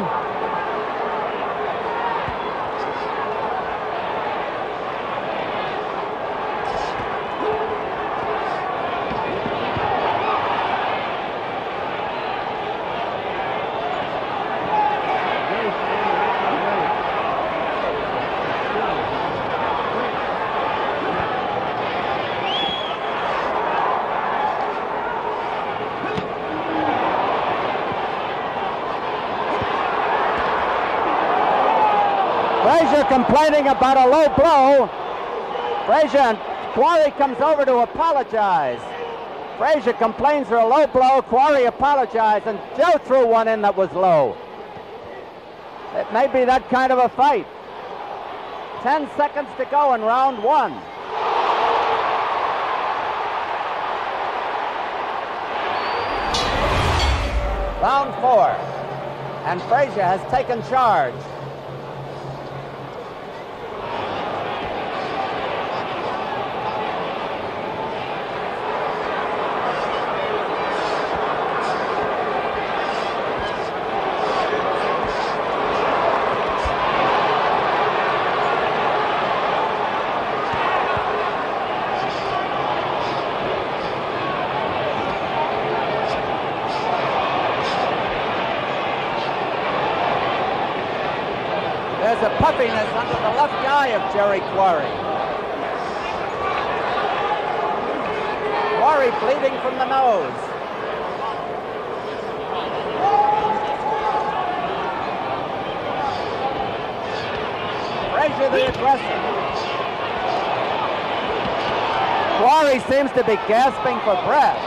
Frazier complaining about a low blow. Frazier and Quarry comes over to apologize. Frazier complains for a low blow. Quarry apologized, and Joe threw one in that was low. It may be that kind of a fight. Ten seconds to go in round one. Round four. And Frazier has taken charge. There's a puffiness under the left eye of Jerry Quarry. Quarry bleeding from the nose. Frazier the aggressor. Quarry seems to be gasping for breath.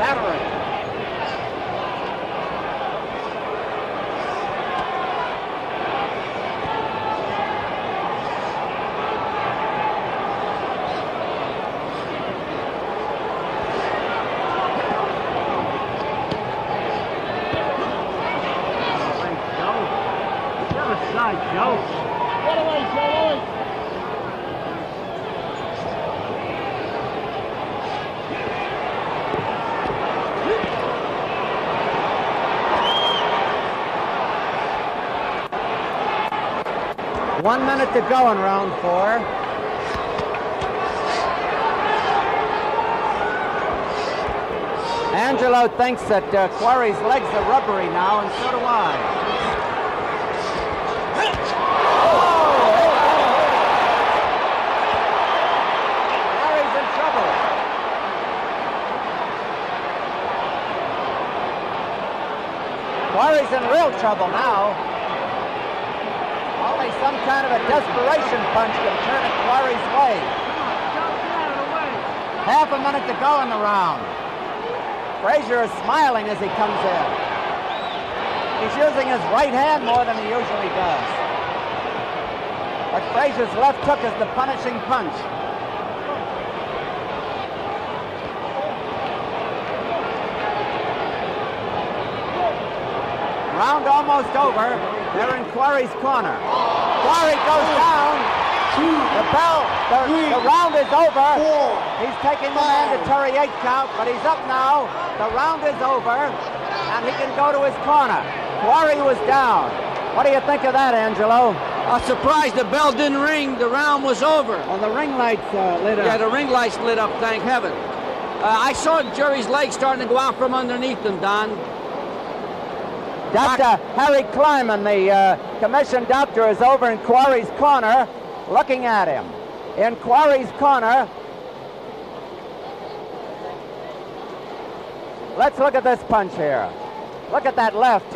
battering. Joe. Get away, Joe. One minute to go in round four. Angelo thinks that uh, Quarry's legs are rubbery now, and so do I. Quarry's in real trouble now. Only some kind of a desperation punch can turn it Quarry's way. Half a minute to go in the round. Frazier is smiling as he comes in. He's using his right hand more than he usually does. But Frazier's left hook is the punishing punch. Round almost over. They're in Quarry's corner. Quarry goes down. The bell, the, the round is over. He's taking the mandatory eight count, but he's up now. The round is over, and he can go to his corner. Quarry was down. What do you think of that, Angelo? I'm surprised the bell didn't ring. The round was over. Oh, the ring lights uh, lit up. Yeah, the ring lights lit up, thank heaven. Uh, I saw Jerry's legs starting to go out from underneath him, Don. Doctor Harry Kleiman, the uh, commissioned doctor, is over in Quarry's corner looking at him. In Quarry's corner, let's look at this punch here. Look at that left.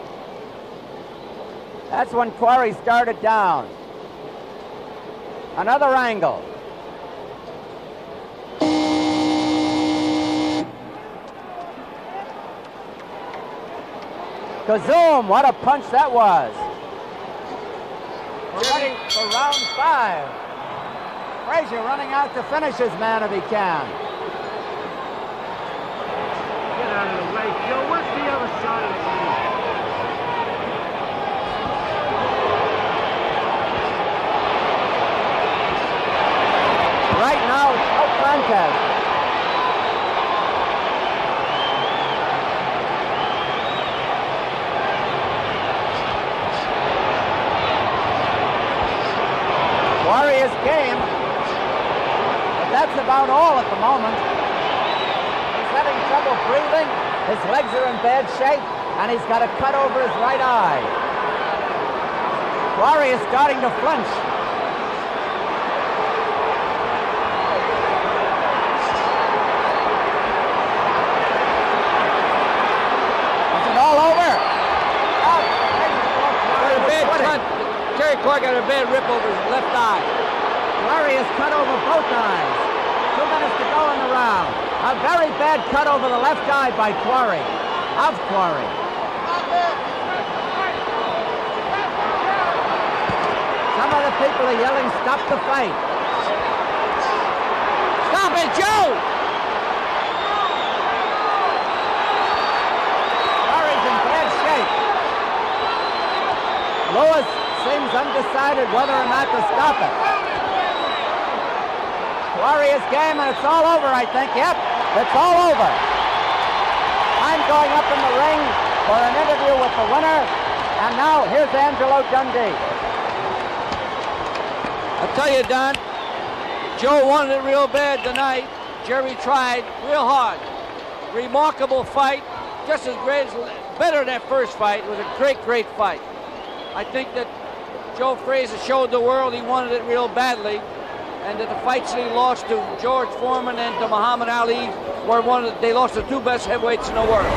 That's when Quarry started down. Another angle. Kazoom! What a punch that was. We're ready for round five. Frazier running out to finish his man if he can. Get out of the way, Joe. Where's the other side of the ring? Right now, it's no contest. Warriors game, but that's about all at the moment. He's having trouble breathing, his legs are in bad shape, and he's got a cut over his right eye. Quarry is starting to flinch. Is it all over? Oh, got a bad cut. Terry Clark got a bad rip over his left eye. Quarry is cut over both eyes. Two minutes to go in the round. A very bad cut over the left eye by Quarry. Of Quarry. Some of the people are yelling, stop the fight. Stop it, Joe! Quarry's in bad shape. Lewis seems undecided whether or not to stop it. Warriors game, and it's all over, I think. Yep, it's all over. I'm going up in the ring for an interview with the winner, and now here's Angelo Dundee. I'll tell you, Don, Joe wanted it real bad tonight. Jerry tried real hard. Remarkable fight, just as great, as, better than that first fight. It was a great, great fight. I think that Joe Frazier showed the world he wanted it real badly, and that the fights that he lost to George Foreman and to Muhammad Ali were one of the, they lost the two best heavyweights in the world.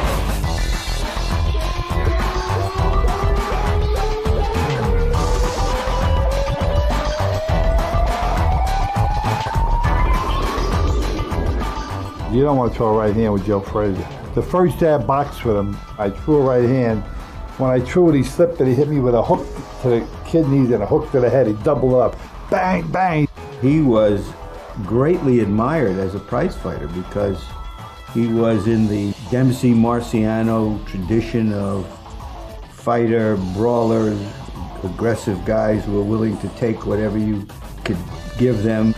You don't want to throw a right hand with Joe Frazier. The first day I boxed with him, I threw a right hand. When I threw it, he slipped and he hit me with a hook to the kidneys and a hook to the head. He doubled up. Bang, bang. He was greatly admired as a prize fighter because he was in the Dempsey Marciano tradition of fighter, brawlers, aggressive guys who were willing to take whatever you could give them.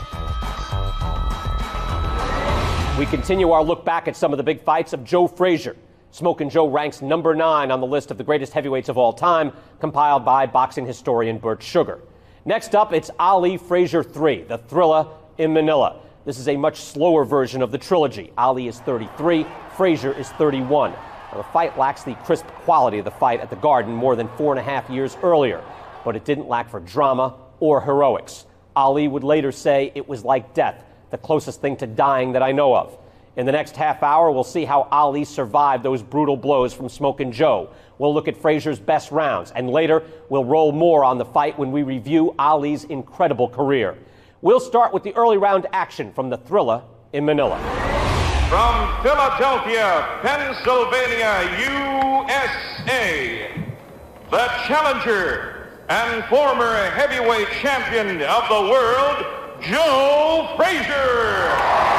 We continue our look back at some of the big fights of Joe Frazier. Smokin' Joe ranks number nine on the list of the greatest heavyweights of all time, compiled by boxing historian Bert Sugar. Next up, it's Ali Frazier three, the Thrilla in Manila. This is a much slower version of the trilogy. Ali is thirty-three, Frazier is thirty-one. Now, the fight lacks the crisp quality of the fight at the Garden more than four and a half years earlier, but it didn't lack for drama or heroics. Ali would later say it was like death, the closest thing to dying that I know of. In the next half hour, we'll see how Ali survived those brutal blows from Smokin' Joe. We'll look at Frazier's best rounds, and later we'll roll more on the fight when we review Ali's incredible career. We'll start with the early round action from the Thrilla in Manila. From Philadelphia, Pennsylvania, U S A, the challenger and former heavyweight champion of the world, Joe Frazier.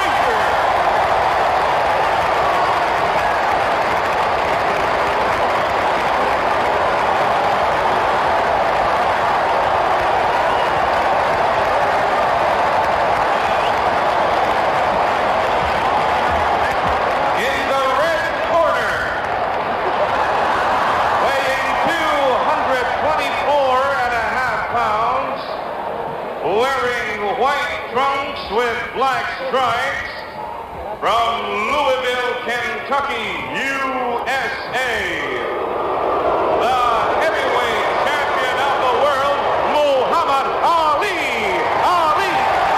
With black stripes, from Louisville, Kentucky, U S A, the heavyweight champion of the world, Muhammad Ali. Ali.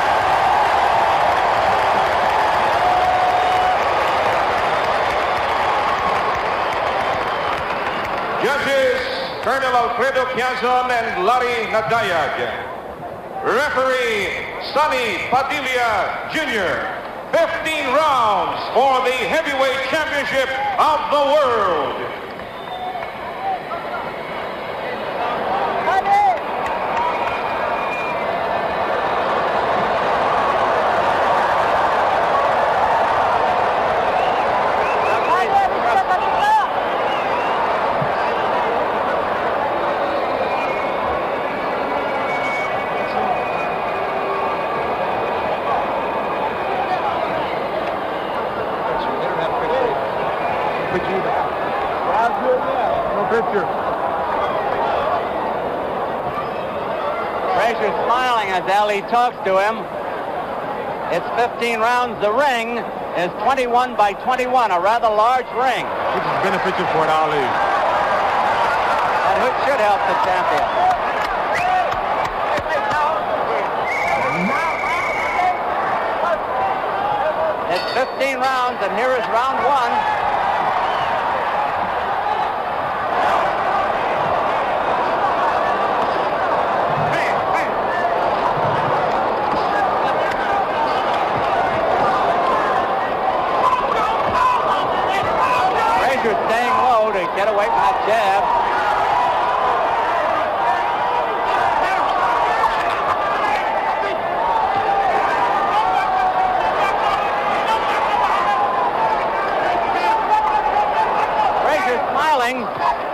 Judges, Colonel Alfredo Piazon and Larry Nadayag. Referee, Sonny Padilla Junior fifteen rounds for the heavyweight championship of the world. Frazier's smiling as Ali talks to him. It's fifteen rounds. The ring is twenty-one by twenty-one, a rather large ring. Which is beneficial for Ali. And which should help the champion. It's fifteen rounds, and here is round one. Staying low to get away from that jab. Frazier smiling.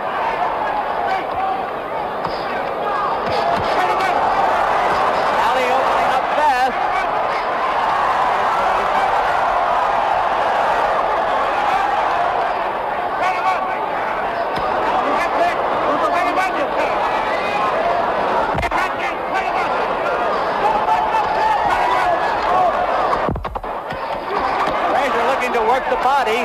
Ali opening up fast. Work the body.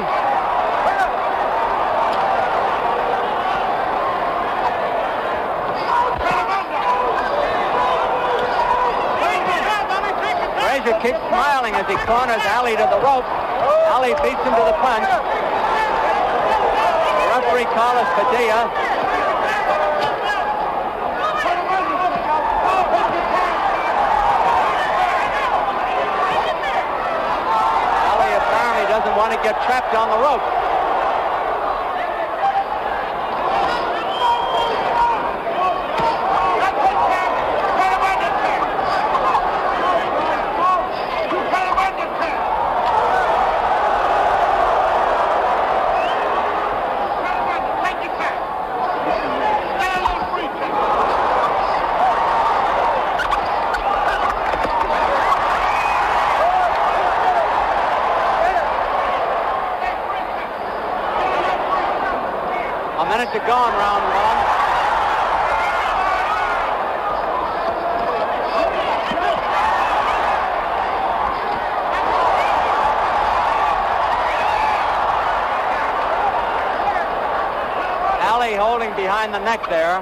Frazier keeps smiling as he corners Ali to the rope. Ali beats him to the punch. Referee Carlos Padilla. to get trapped on the rope. To go in round one. Ali holding behind the neck there.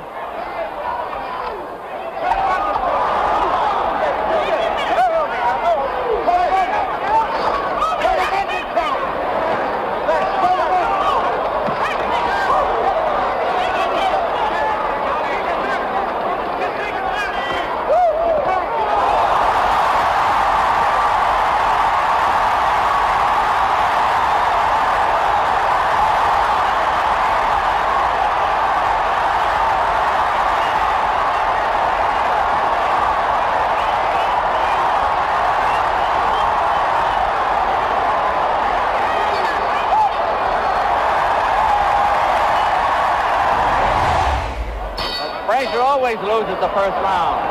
Frazier always loses the first round.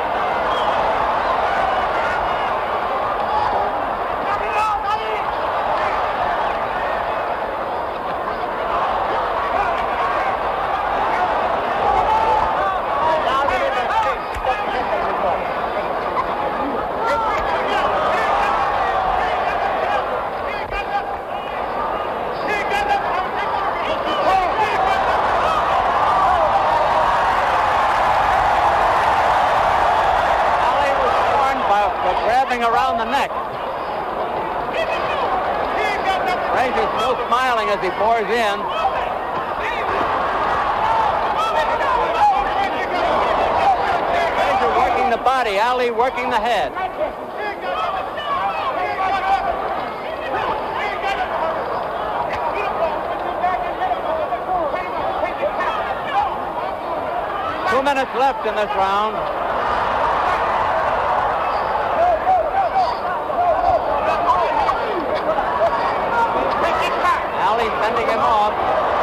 Around the neck. Frazier's still smiling as he pours in. Frazier working the body, Ali working the head. Two minutes left in this round. Sending him off.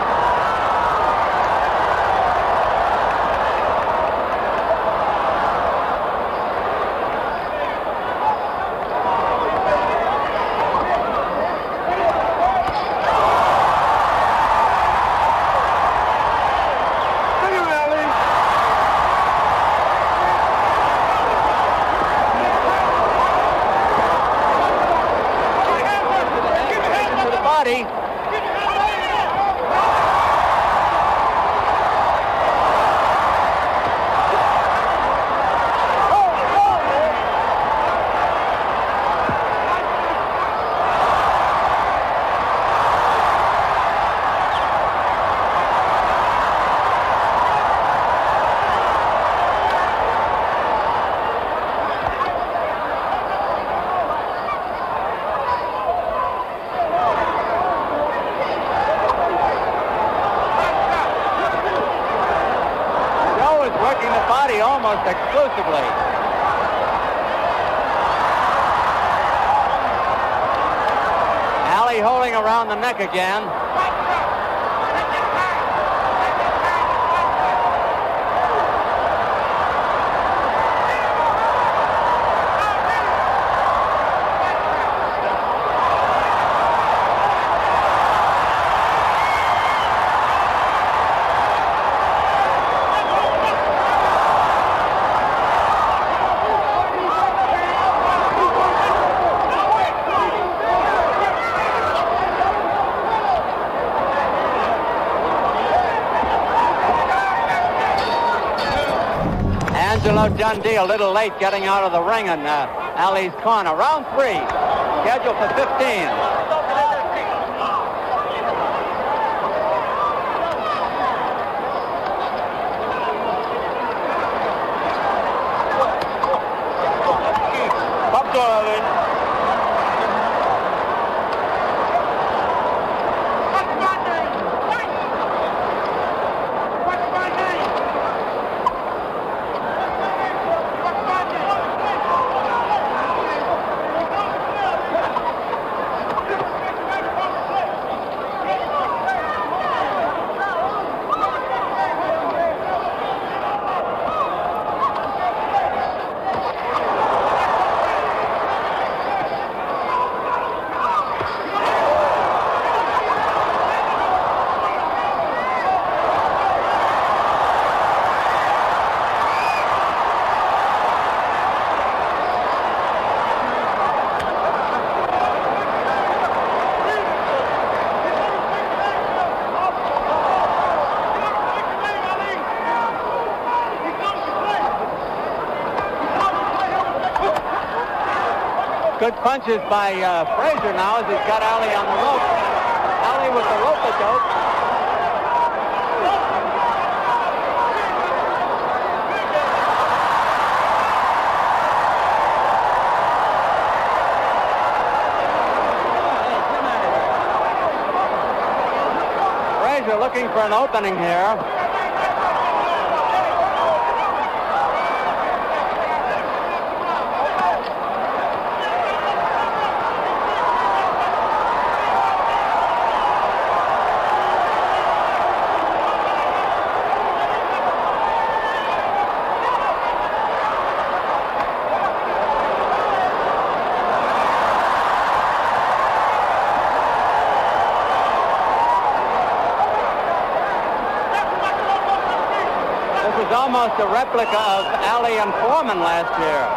To the body. Almost exclusively. Ali holding around the neck again. Angelo Dundee a little late getting out of the ring in uh, Ali's corner. Round three, scheduled for fifteen. Good punches by uh, Frazier now as he's got Ali on the rope. Ali with the rope-a-dope. Frazier looking for an opening here. Almost a replica of Ali and Foreman last year.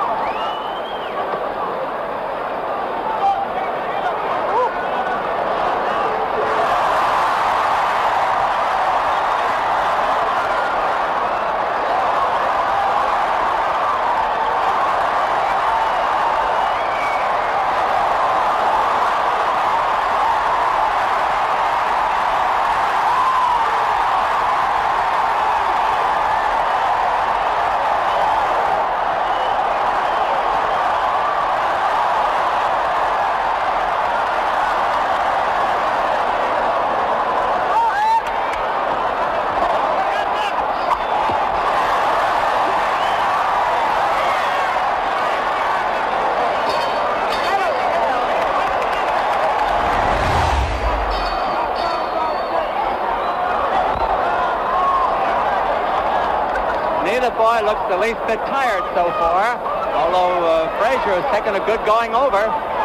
Boy looks the least bit tired so far, although uh, Frazier has taken a good going over.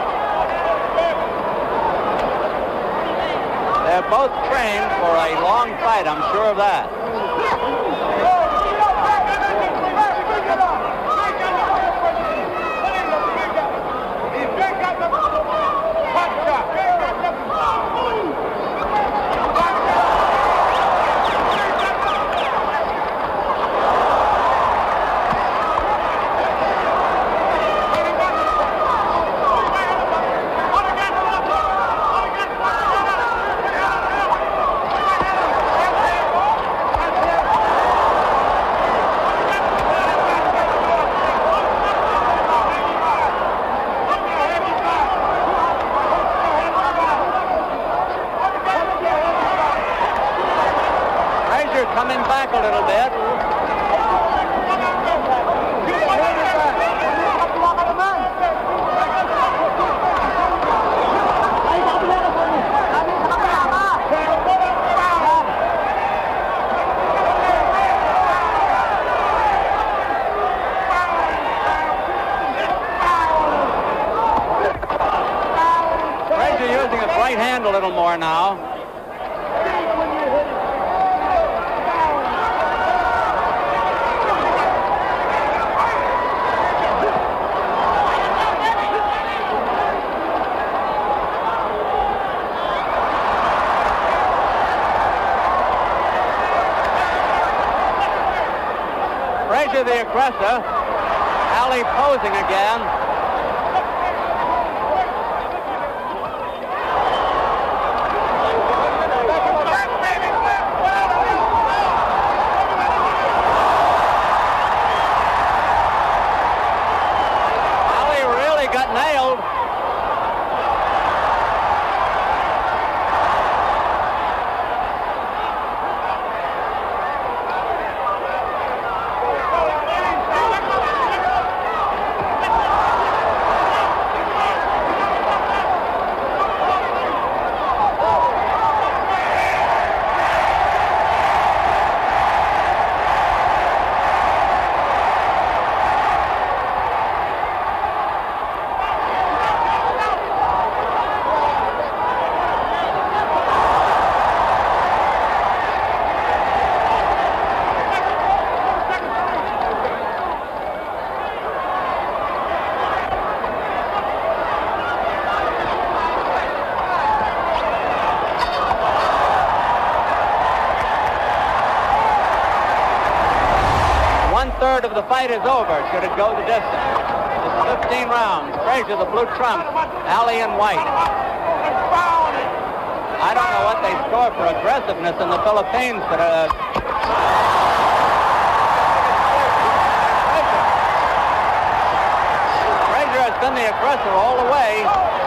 They're both trained for a long fight, I'm sure of that. Coming back a little bit. Frazier using his right hand a little more now. Frazier the aggressor, Ali posing again. Ali really got nailed. One third of the fight is over. Should it go the distance? fifteen rounds. Frazier, the blue trump. Ali in white. I don't know what they score for aggressiveness in the Philippines, but uh, Frazier has been the aggressor all the way.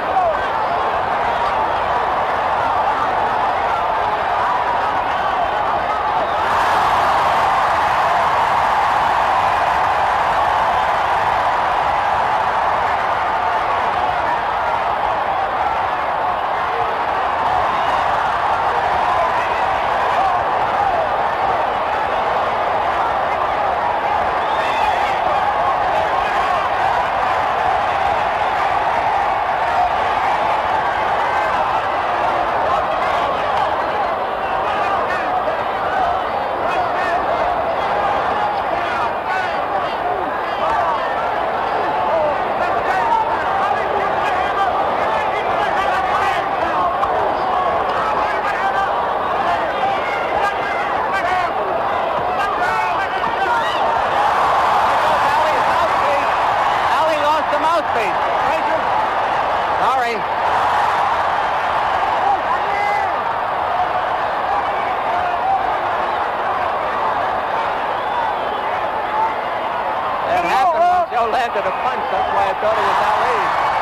Landed a punch, that's why I thought it was Ali.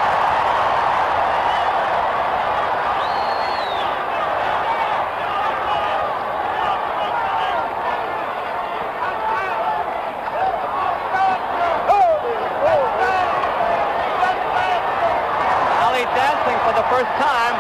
Ali dancing for the first time.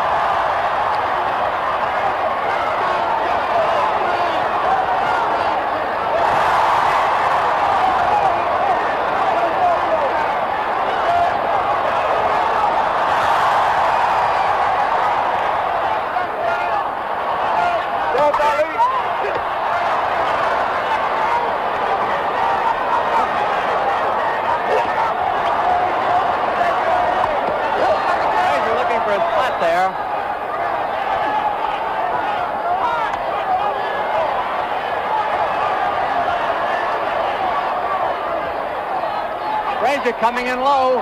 Frazier coming in low.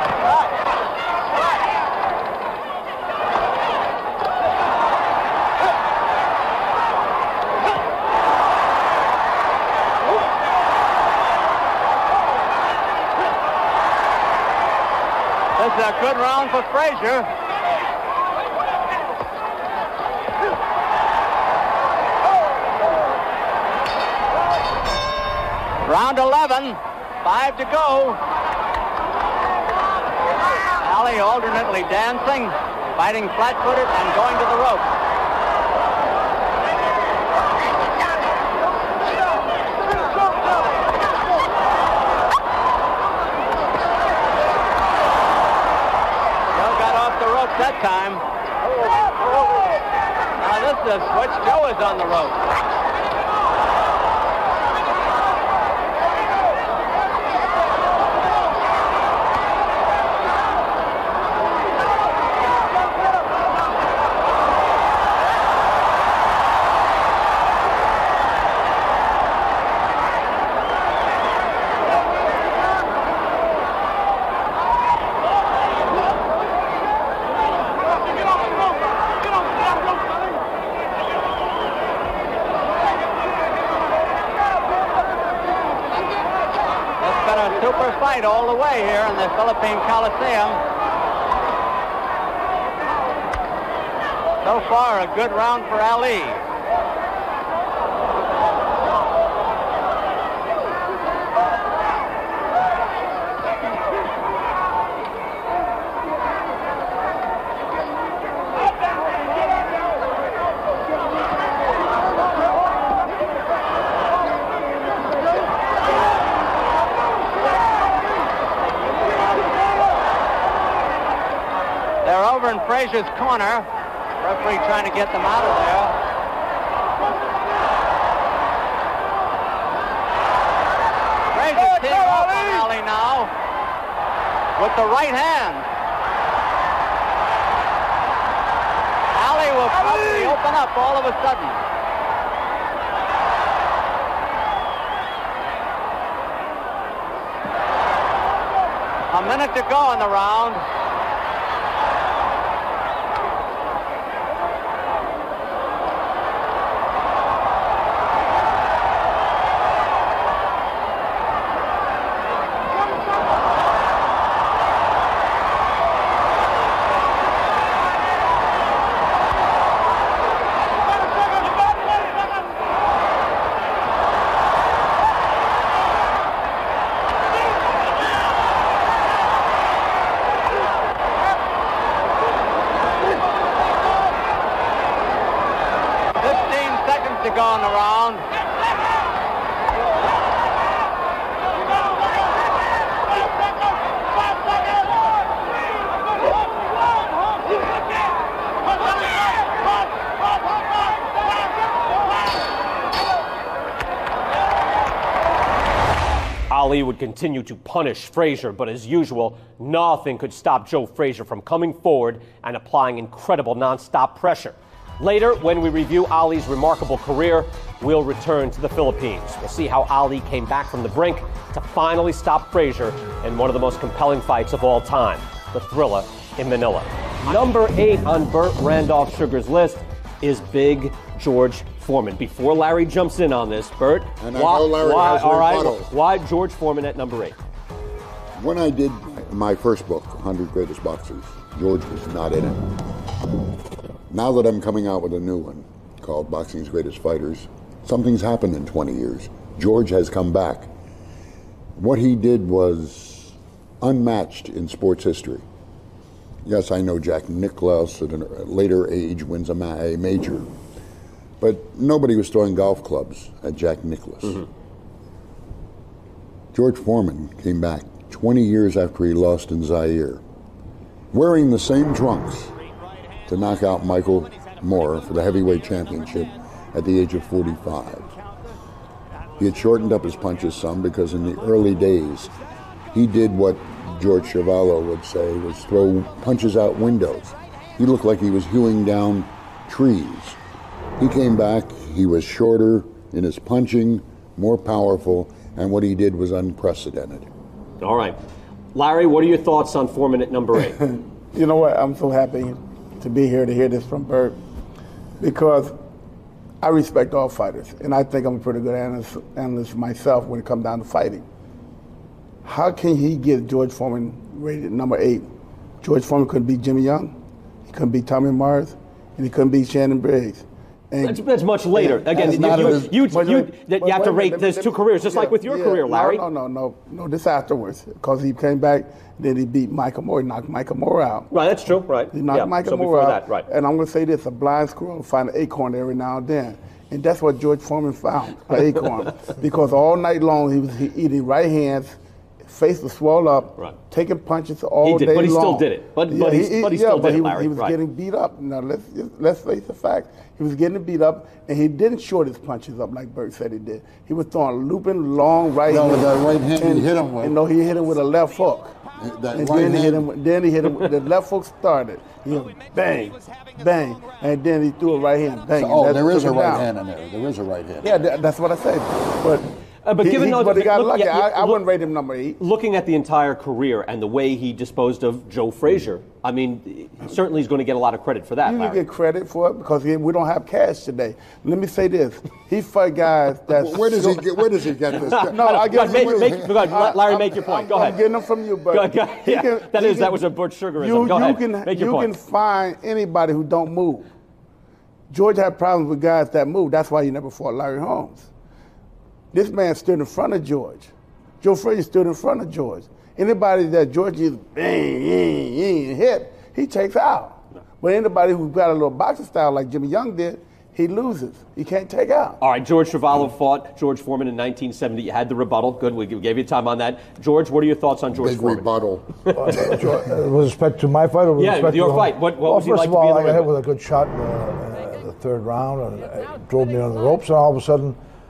This is a good round for Frazier. Round eleven, five to go. Ali alternately dancing, fighting flat-footed, and going to the rope. Joe got off the rope that time. Now this is a switch. Joe is on the rope. Super fight all the way here in the Philippine Coliseum. So far, a good round for Ali. Over in Frazier's corner. Referee trying to get them out of there. Frazier teeing off on Ali now with the right hand. Ali will probably open up all of a sudden. A minute to go in the round. To go in the round. Ali would continue to punish Frazier, but as usual, nothing could stop Joe Frazier from coming forward and applying incredible nonstop pressure. Later, when we review Ali's remarkable career, we'll return to the Philippines. We'll see how Ali came back from the brink to finally stop Frazier in one of the most compelling fights of all time, the Thrilla in Manila. Number eight on Burt Randolph Sugar's list is Big George Foreman. Before Larry jumps in on this, Burt, and I why, know Larry why, has all right, rebuttal. why George Foreman at number eight? When I did my first book, one hundred Greatest Boxers, George was not in it. Now that I'm coming out with a new one called Boxing's Greatest Fighters, something's happened in twenty years. George has come back. What he did was unmatched in sports history. Yes, I know Jack Nicklaus at a later age wins a, ma a major, but nobody was throwing golf clubs at Jack Nicklaus. Mm-hmm. George Foreman came back twenty years after he lost in Zaire, wearing the same trunks to knock out Michael Moore for the heavyweight championship at the age of forty-five. He had shortened up his punches some because in the early days, he did what George Chuvalo would say was throw punches out windows. He looked like he was hewing down trees. He came back, he was shorter in his punching, more powerful, and what he did was unprecedented. All right. Larry, what are your thoughts on Foreman at number eight? You know what? I'm so happy to be here to hear this from Burt, because I respect all fighters, and I think I'm a pretty good analyst, analyst myself when it comes down to fighting. How can he get George Foreman rated number eight? George Foreman couldn't beat Jimmy Young, he couldn't beat Tommy Mars, and he couldn't beat Shannon Briggs. And that's, that's much later. Again, you, you, his, you, you, you, you have to rate minute, those two careers, just yeah, like with your yeah, career, Larry. No, no, no, no, no. This afterwards, because he came back, then he beat Michael Moore, he knocked Michael Moore out. Right, that's true. Right, he knocked yeah, Michael so Moore out. That, right. And I'm going to say this: a blind squirrel will find an acorn every now and then, and that's what George Foreman found, an acorn, because all night long he was he eating right hands. Face was swelled up, right. taking punches all he did, day but he long. still did it. But, yeah, but, he, he, but he yeah, still but did he, it, Larry. He was right. getting beat up. Now let's let's face the fact. He was getting beat up, and he didn't short his punches up like Burt said he did. He was throwing looping long right no, hand. with that right hand and, he hit him with. And no, he hit him with a left hook. That and right then he hit hand. him. Then he hit him. The left hook started. He hit bang, bang, and then he threw a right hand. Bang. So, oh, there is a right down. hand in there. There is a right hand. Yeah, that's what I said. But. Uh, but he, given he, those, but he got look, lucky. yeah, yeah, I, I look, wouldn't rate him number eight. Looking at the entire career and the way he disposed of Joe Frazier, I mean, certainly he's going to get a lot of credit for that. You Larry. can get credit for it because he, we don't have cash today. Let me say this: he fought guys that. Where does he get? Where does he get this? No, I guess. Make, make, go ahead, Larry, I, make your point. I'm, Go ahead. I'm getting them from you, but go, go, yeah, can, that is can, that was a Burt Sugarism. You, go you ahead. Can, make your you point. can find anybody who don't move. George had problems with guys that move. That's why he never fought Larry Holmes. This man stood in front of George. Joe Frazier stood in front of George. Anybody that George is bang, bang, bang, hit, he takes out. But anybody who's got a little boxing style like Jimmy Young did, he loses. He can't take out. All right, George Chuvalo fought George Foreman in nineteen seventy. You had the rebuttal. Good, we gave you time on that. George, what are your thoughts on George Big Foreman? rebuttal. With respect to my fight, or with yeah, respect your to fight. What, what well, was he first like of to be all, in the I got ring hit with a good shot in the, uh, the third round, and it drove me on the ropes, and all of a sudden,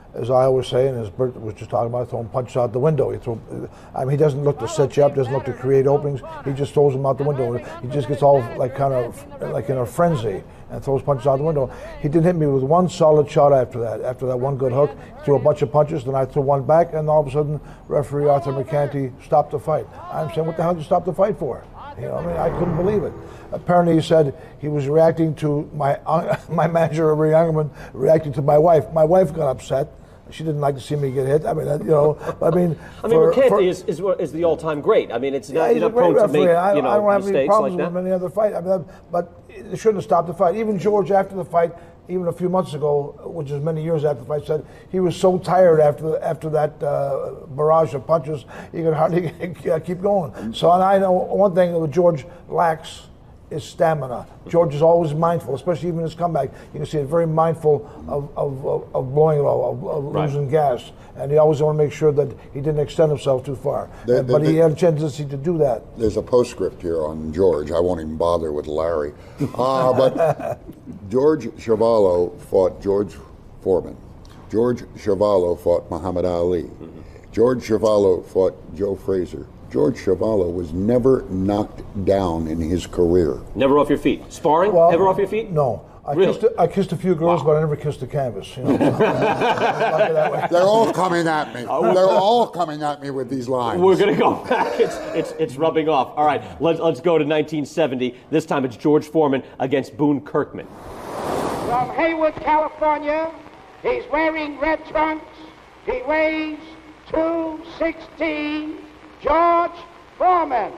as I always say, and as Bert was just talking about, throwing punches out the window. He throw, I mean, he doesn't look to set you up, doesn't look to create openings. He just throws them out the window. He just gets all like kind of like in a frenzy and throws punches out the window. He didn't hit me with one solid shot after that. After that one good hook, he threw a bunch of punches, then I threw one back, and all of a sudden, referee Arthur Mercanti stopped the fight. I'm saying, what the hell did you stop the fight for? You know, I mean, I couldn't believe it. Apparently, he said he was reacting to my uh, my manager, Ray Youngerman, reacting to my wife. My wife got upset. She didn't like to see me get hit. I mean, you know, I mean. I mean, for, Mercanti for, is, is is the all-time great. I mean, it's yeah, not, he's you're a not great prone to referee. make I, you know, I don't have any mistakes problems like that. with any other fight. I mean, but it shouldn't have stopped the fight. Even George, after the fight, even a few months ago, which is many years after the fight, said he was so tired after after that uh, barrage of punches, he could hardly keep going. So, and I know one thing that George lacks is stamina. George is always mindful, especially even in his comeback. You can see it very mindful of of, of, of blowing it all, of, of Right. losing gas, and he always want to make sure that he didn't extend himself too far. The- but the- he had a tendency to do that. There's a postscript here on George. I won't even bother with Larry. Uh, but George Chuvalo fought George Foreman. George Chuvalo fought Muhammad Ali. George Chuvalo fought Joe Frazier. George Chuvalo was never knocked down in his career. Never off your feet. Sparring? Well, Ever off your feet? No. I Really? kissed a, I kissed a few girls, but I never kissed the canvas. You know? They're all coming at me. They're all coming at me with these lines. We're going to go back. It's, it's, it's rubbing off. All right, let's, let's go to nineteen seventy. This time it's George Foreman against Boone Kirkman. From Haywood, California, he's wearing red trunks. He weighs two sixteen. George Foreman.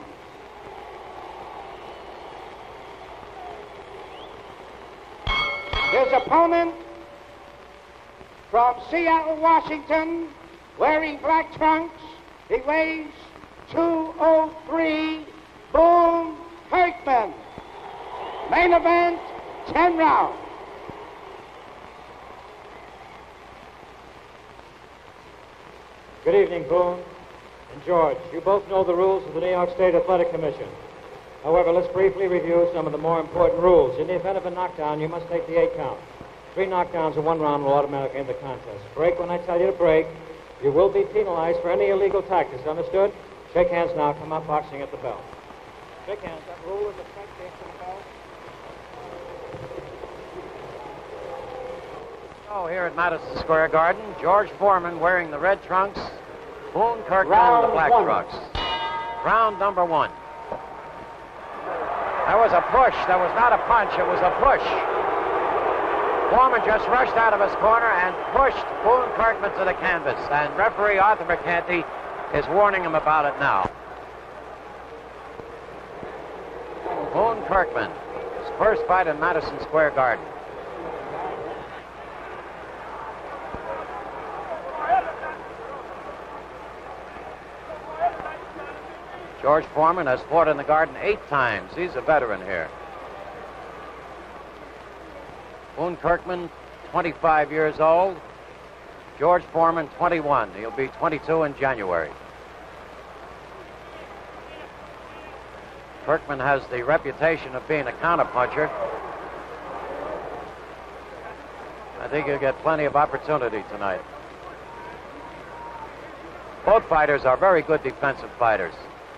His opponent from Seattle, Washington, wearing black trunks. He weighs two oh three. Boone Kirkman. Main event, ten rounds. Good evening, Boone and George. You both know the rules of the New York State Athletic Commission. However, let's briefly review some of the more important rules. In the event of a knockdown, you must take the eight count. Three knockdowns in one round will automatically end the contest. Break when I tell you to break. You will be penalized for any illegal tactics. Understood? Shake hands now. Come out boxing at the bell. Shake hands. That rule is effective at the bell. So here at Madison Square Garden, George Foreman wearing the red trunks, Boone Kirkman Round in the black one. trunks. Round number one. That was a push. That was not a punch. It was a push. Foreman just rushed out of his corner and pushed Boone Kirkman to the canvas. And referee Arthur Mercanti is warning him about it now. Boone Kirkman, his first fight in Madison Square Garden. George Foreman has fought in the Garden eight times. He's a veteran here. Boone Kirkman, twenty-five years old. George Foreman, twenty-one. He'll be twenty-two in January. Kirkman has the reputation of being a counterpuncher. I think he'll get plenty of opportunity tonight. Both fighters are very good defensive fighters.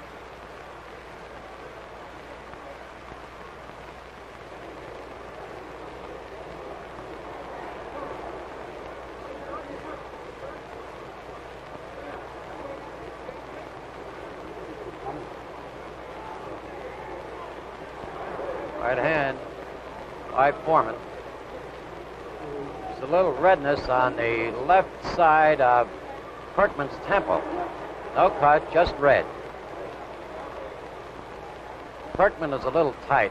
Right hand by Foreman. There's a little redness on the left side of Kirkman's temple. No cut, just red. Kirkman is a little tight.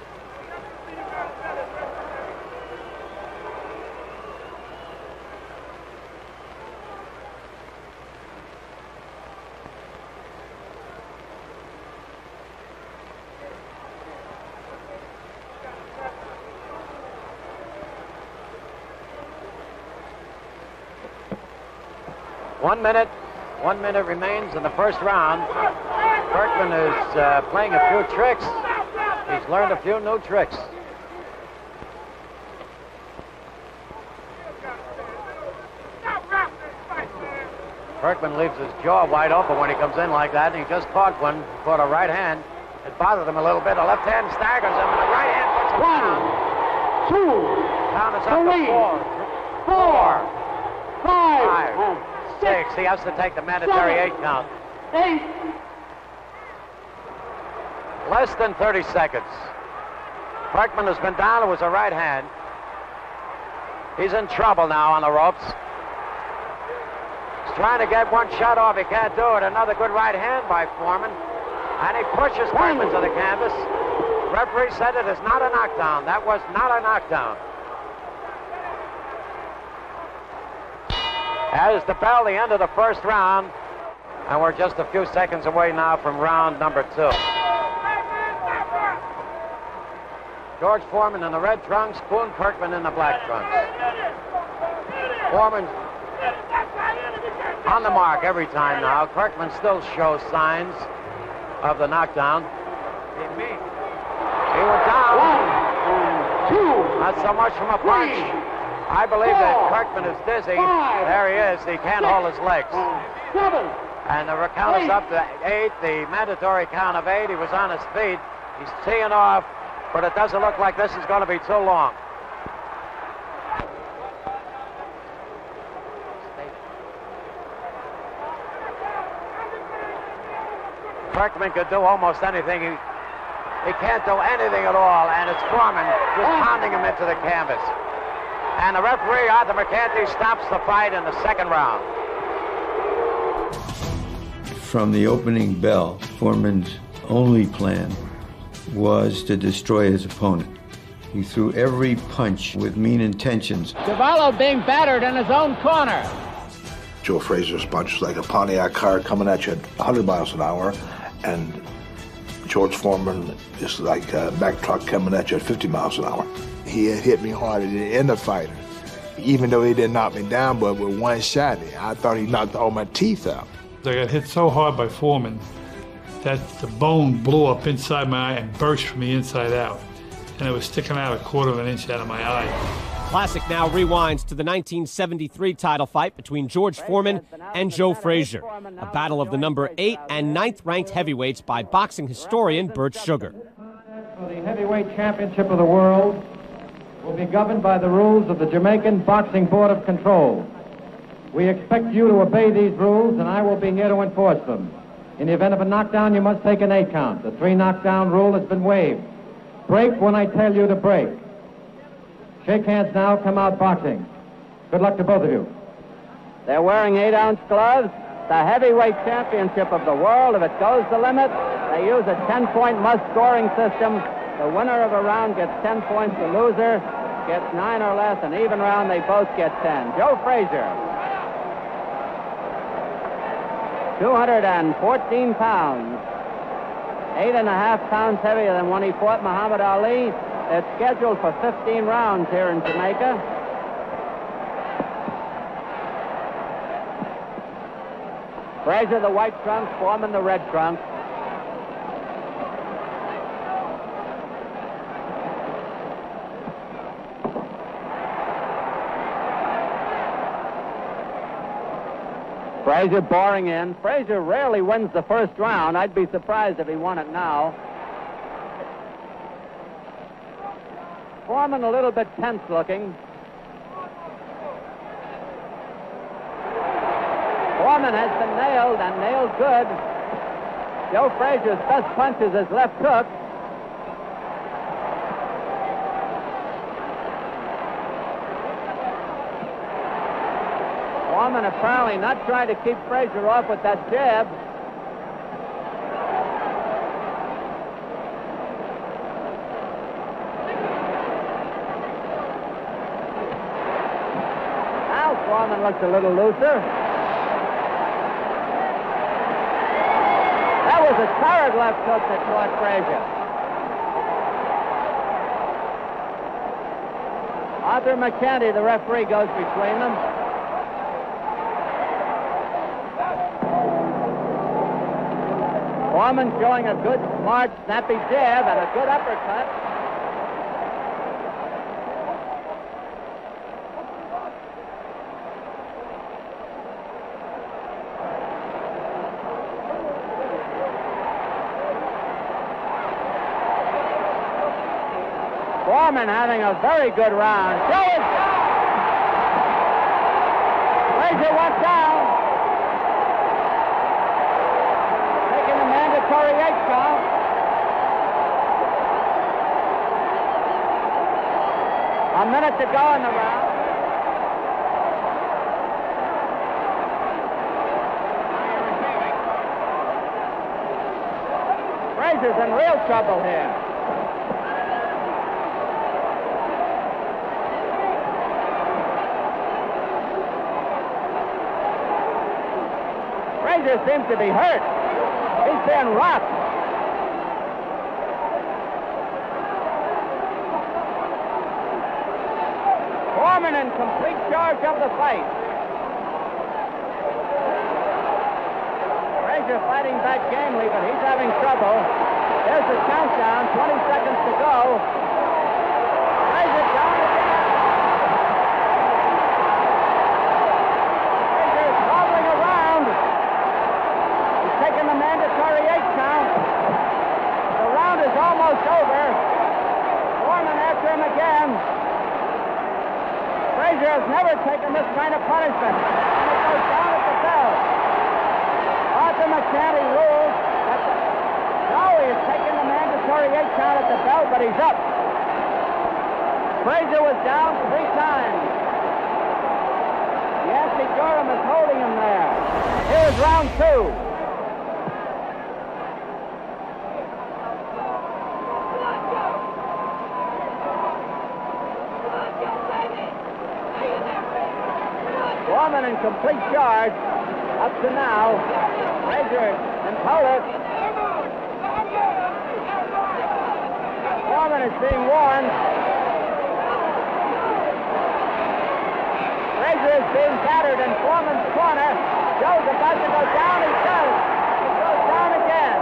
One minute, one minute remains in the first round. Kirkman is uh, playing a few tricks. He's learned a few new tricks. Kirkman leaves his jaw wide open when he comes in like that, and he just caught one, caught a right hand. It bothered him a little bit. The left hand staggers him, and the right hand puts him One, down. two, Count is up three, to four. four, five, Five, and six. He has to take the mandatory seven, eight count. eight. Less than thirty seconds. Kirkman has been down. It was a right hand. He's in trouble now on the ropes. He's trying to get one shot off. He can't do it. Another good right hand by Foreman. And he pushes Kirkman to the canvas. Referee said it is not a knockdown. That was not a knockdown. That is the bell, the end of the first round. And we're just a few seconds away now from round number two. George Foreman in the red trunks, Boone Kirkman in the black trunks. Foreman on the mark every time now. Kirkman still shows signs of the knockdown. He went down. One, two, not so much from a punch. I believe four, that Kirkman is dizzy. five, There he is. He can't six, hold his legs. seven. And the count is eight. up to eight, the mandatory count of eight. He was on his feet. He's teeing off, but it doesn't look like this is going to be too long. Kirkman could do almost anything. He, he can't do anything at all, and it's Foreman just pounding him into the canvas. And the referee, Arthur McCanty, stops the fight in the second round. From the opening bell, Foreman's only plan was to destroy his opponent. He threw every punch with mean intentions. Cavallo being battered in his own corner. Joe Frazier's punch was like a Pontiac car coming at you at one hundred miles an hour, and George Foreman is like a Mack truck coming at you at fifty miles an hour. He had hit me harder than any other fighter, even though he didn't knock me down, but with one shot, I thought he knocked all my teeth out. I got hit so hard by Foreman that the bone blew up inside my eye and burst from the inside out, and it was sticking out a quarter of an inch out of my eye. Classic now rewinds to the nineteen seventy-three title fight between George Foreman and Joe Frazier, a battle of the number eight and ninth ranked heavyweights by boxing historian Bert Sugar. For the heavyweight championship of the world will be governed by the rules of the Jamaican Boxing Board of Control. We expect you to obey these rules, and I will be here to enforce them. In the event of a knockdown, you must take an eight count. The three knockdown rule has been waived. Break when I tell you to break. Shake hands now, come out boxing. Good luck to both of you. They're wearing eight-ounce gloves. The heavyweight championship of the world, if it goes the limit, they use a ten-point must-scoring system. The winner of a round gets ten points. The loser gets nine or less. An even round, they both get ten. Joe Frazier, two hundred fourteen pounds, eight and a half pounds heavier than when he fought Muhammad Ali. It's scheduled for fifteen rounds here in Jamaica. Frazier the white trunks, Foreman the red trunks. Frazier boring in. Frazier rarely wins the first round. I'd be surprised if he won it now. Foreman a little bit tense looking. Foreman has been nailed, and nailed good. Joe Frazier's best punch is his left hook. Foreman apparently not trying to keep Frazier off with that jab. Now Foreman looks a little looser. That was a tired left hook that caught Frazier. Arthur McCanty, the referee, goes between them. Foreman showing a good, smart, snappy jab and a good uppercut. Foreman having a very good round. Joe is Frazier went down. Taking the mandatory eight count. A minute to go in the round. Frazier's in real trouble here. Frazier seems to be hurt. He's being rocked. Foreman in complete charge of the fight. Frazier fighting back gamely, but he's having trouble. There's the countdown, twenty seconds to go. Frazier down again. Frazier is wobbling around. He's taking the mandatory eight count. The round is almost over. Foreman after him again. Frazier has never taken this kind of punishment. And it goes down at the bell. Arthur McCanty rules that Zowie is taking the mandatory eight count at the bell, but he's up. Frazier was down three times. Yancey Gorham is holding him there. Here's round two. Foreman in complete charge up to now. Frazier and Polish. Foreman is being warned. Frazier is being battered in Foreman's corner. Joe's about to go down. He does. He goes down again.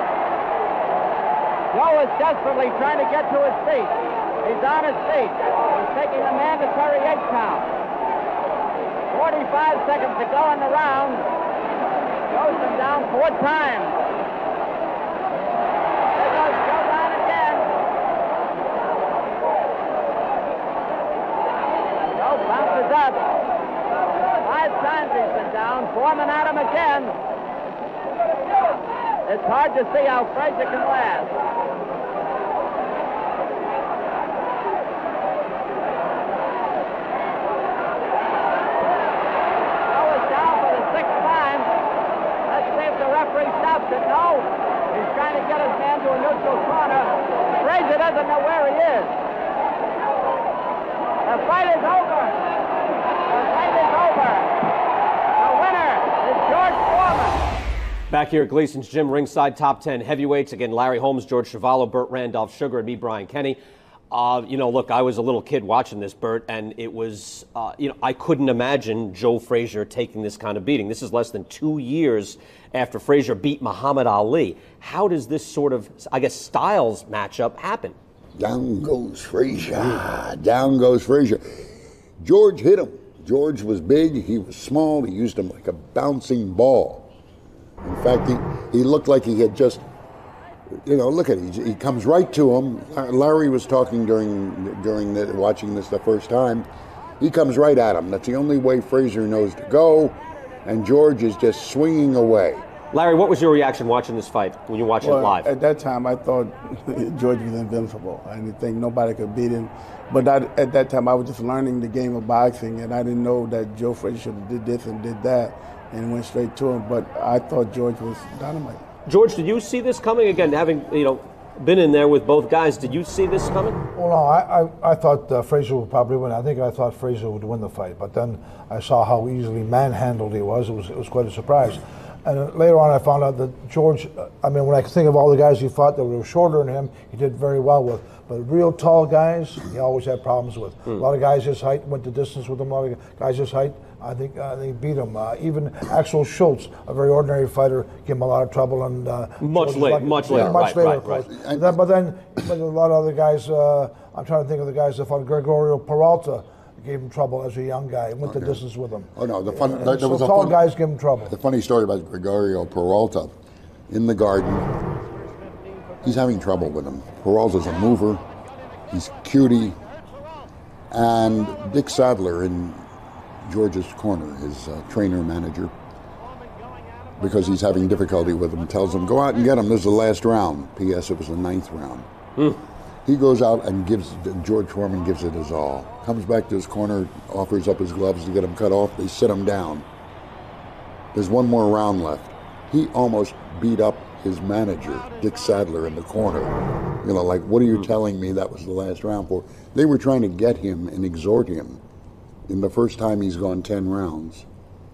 Joe is desperately trying to get to his feet. He's on his feet. He's taking the mandatory eight count. forty-five seconds to go in the round. Goes him down four times. There goes Joe down again. Joe bounces up. Five times he's been down. Foreman at him again. It's hard to see how Frazier can last. Stops it. No. He's trying to get his man to a neutral corner. Frazier doesn't know where he is. The fight is over. The fight is over. The winner is George Foreman. Back here at Gleason's Gym, ringside top ten heavyweights. Again, Larry Holmes, George Chuvalo, Burt Randolph Sugar, and me, Brian Kenny. Uh, you know, look, I was a little kid watching this, Burt, and it was, uh, you know, I couldn't imagine Joe Frazier taking this kind of beating. This is less than two years after Frazier beat Muhammad Ali. How does this sort of, I guess, styles matchup happen? Down goes Frazier. Ah, down goes Frazier. George hit him. George was big. He was small. He used him like a bouncing ball. In fact, he, he looked like he had just, you know, look at it. He, he comes right to him. Larry was talking during during the, watching this the first time. He comes right at him. That's the only way Frazier knows to go, and George is just swinging away. Larry, what was your reaction watching this fight when you watched well, it live? At that time, I thought George was invincible. I didn't think nobody could beat him. But I, at that time, I was just learning the game of boxing, and I didn't know that Joe Frazier did this and did that and went straight to him. But I thought George was dynamite. George, did you see this coming? Again, having, you know, been in there with both guys, did you see this coming? Well, no, I, I, I thought uh, Frazier would probably win. I think I thought Frazier would win the fight, but then I saw how easily manhandled he was. It was, it was quite a surprise. And uh, later on, I found out that George, uh, I mean, when I think of all the guys he fought that were shorter than him, he did very well with. But real tall guys, he always had problems with. Mm. A lot of guys his height went the distance with him. A lot of guys his height, I think uh, they beat him. Uh, even Axel Schultz, a very ordinary fighter, gave him a lot of trouble. And uh, much later, like, much later, yeah, much right, later, right, right. And then, but then, but a lot of other guys. Uh, I'm trying to think of the guys that fought. Gregorio Peralta gave him trouble as a young guy. Went okay. the distance with him. Oh no, the fun. Uh, there so was tall a fun, guys give him trouble. The funny story about Gregorio Peralta, in the Garden, he's having trouble with him. Peralta's a mover. He's cutie. And Dick Sadler in George's corner, his uh, trainer manager, because he's having difficulty with him, tells him, go out and get him. This is the last round. P S. It was the ninth round. Hmm. He goes out and gives, George Foreman gives it his all. Comes back to his corner, offers up his gloves to get him cut off. They sit him down. There's one more round left. He almost beat up his manager, Dick Sadler, in the corner. You know, like, what are you hmm. telling me that was the last round for? They were trying to get him and exhort him in the first time he's gone ten rounds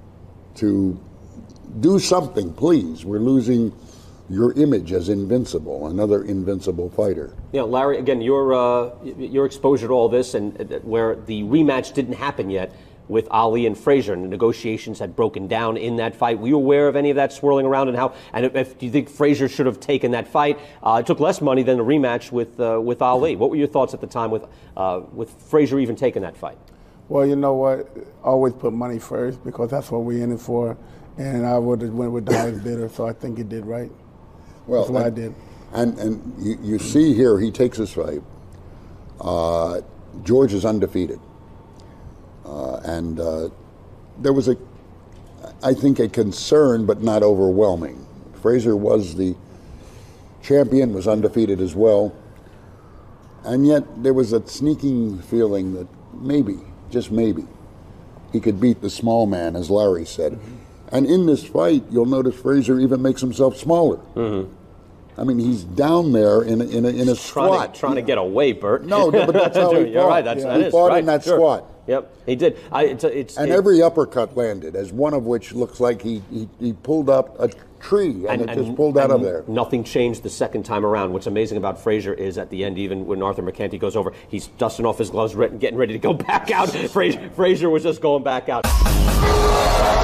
to do something, please. We're losing your image as invincible, another invincible fighter. Yeah, Larry, again, your uh, your exposure to all this, and uh, where the rematch didn't happen yet with Ali and Frazier, and the negotiations had broken down in that fight. Were you aware of any of that swirling around, and how? And if, if do you think Frazier should have taken that fight? Uh, it took less money than the rematch with uh, with Ali. What were your thoughts at the time with uh, with Frazier even taking that fight? Well, you know what? Always put money first, because that's what we're in it for. And I would have went with the highest bidder, so I think he did right. Well, that's what and, I did. And and you, you see here, he takes his fight. Uh, George is undefeated. Uh, and uh, there was a, I think, a concern, but not overwhelming. Frazier was the champion, was undefeated as well. And yet there was a sneaking feeling that maybe, just maybe, he could beat the small man, as Larry said. Mm-hmm. And in this fight, you'll notice Frazier even makes himself smaller. Mm-hmm. I mean, he's down there in a, in a, in a squat. Trying to, trying to get away, Bert. No, but that's how he fought. You're right. That's, yeah. that he is, fought right, in that sure. squat. Yep, he did. I, it's, it's, and it, every uppercut landed, as one of which looks like he, he, he pulled up a tree and, and it and, just pulled out of there. Nothing changed the second time around. What's amazing about Frazier is at the end, even when Arthur Mercante goes over, he's dusting off his gloves, getting ready to go back out. Frazier, Frazier was just going back out.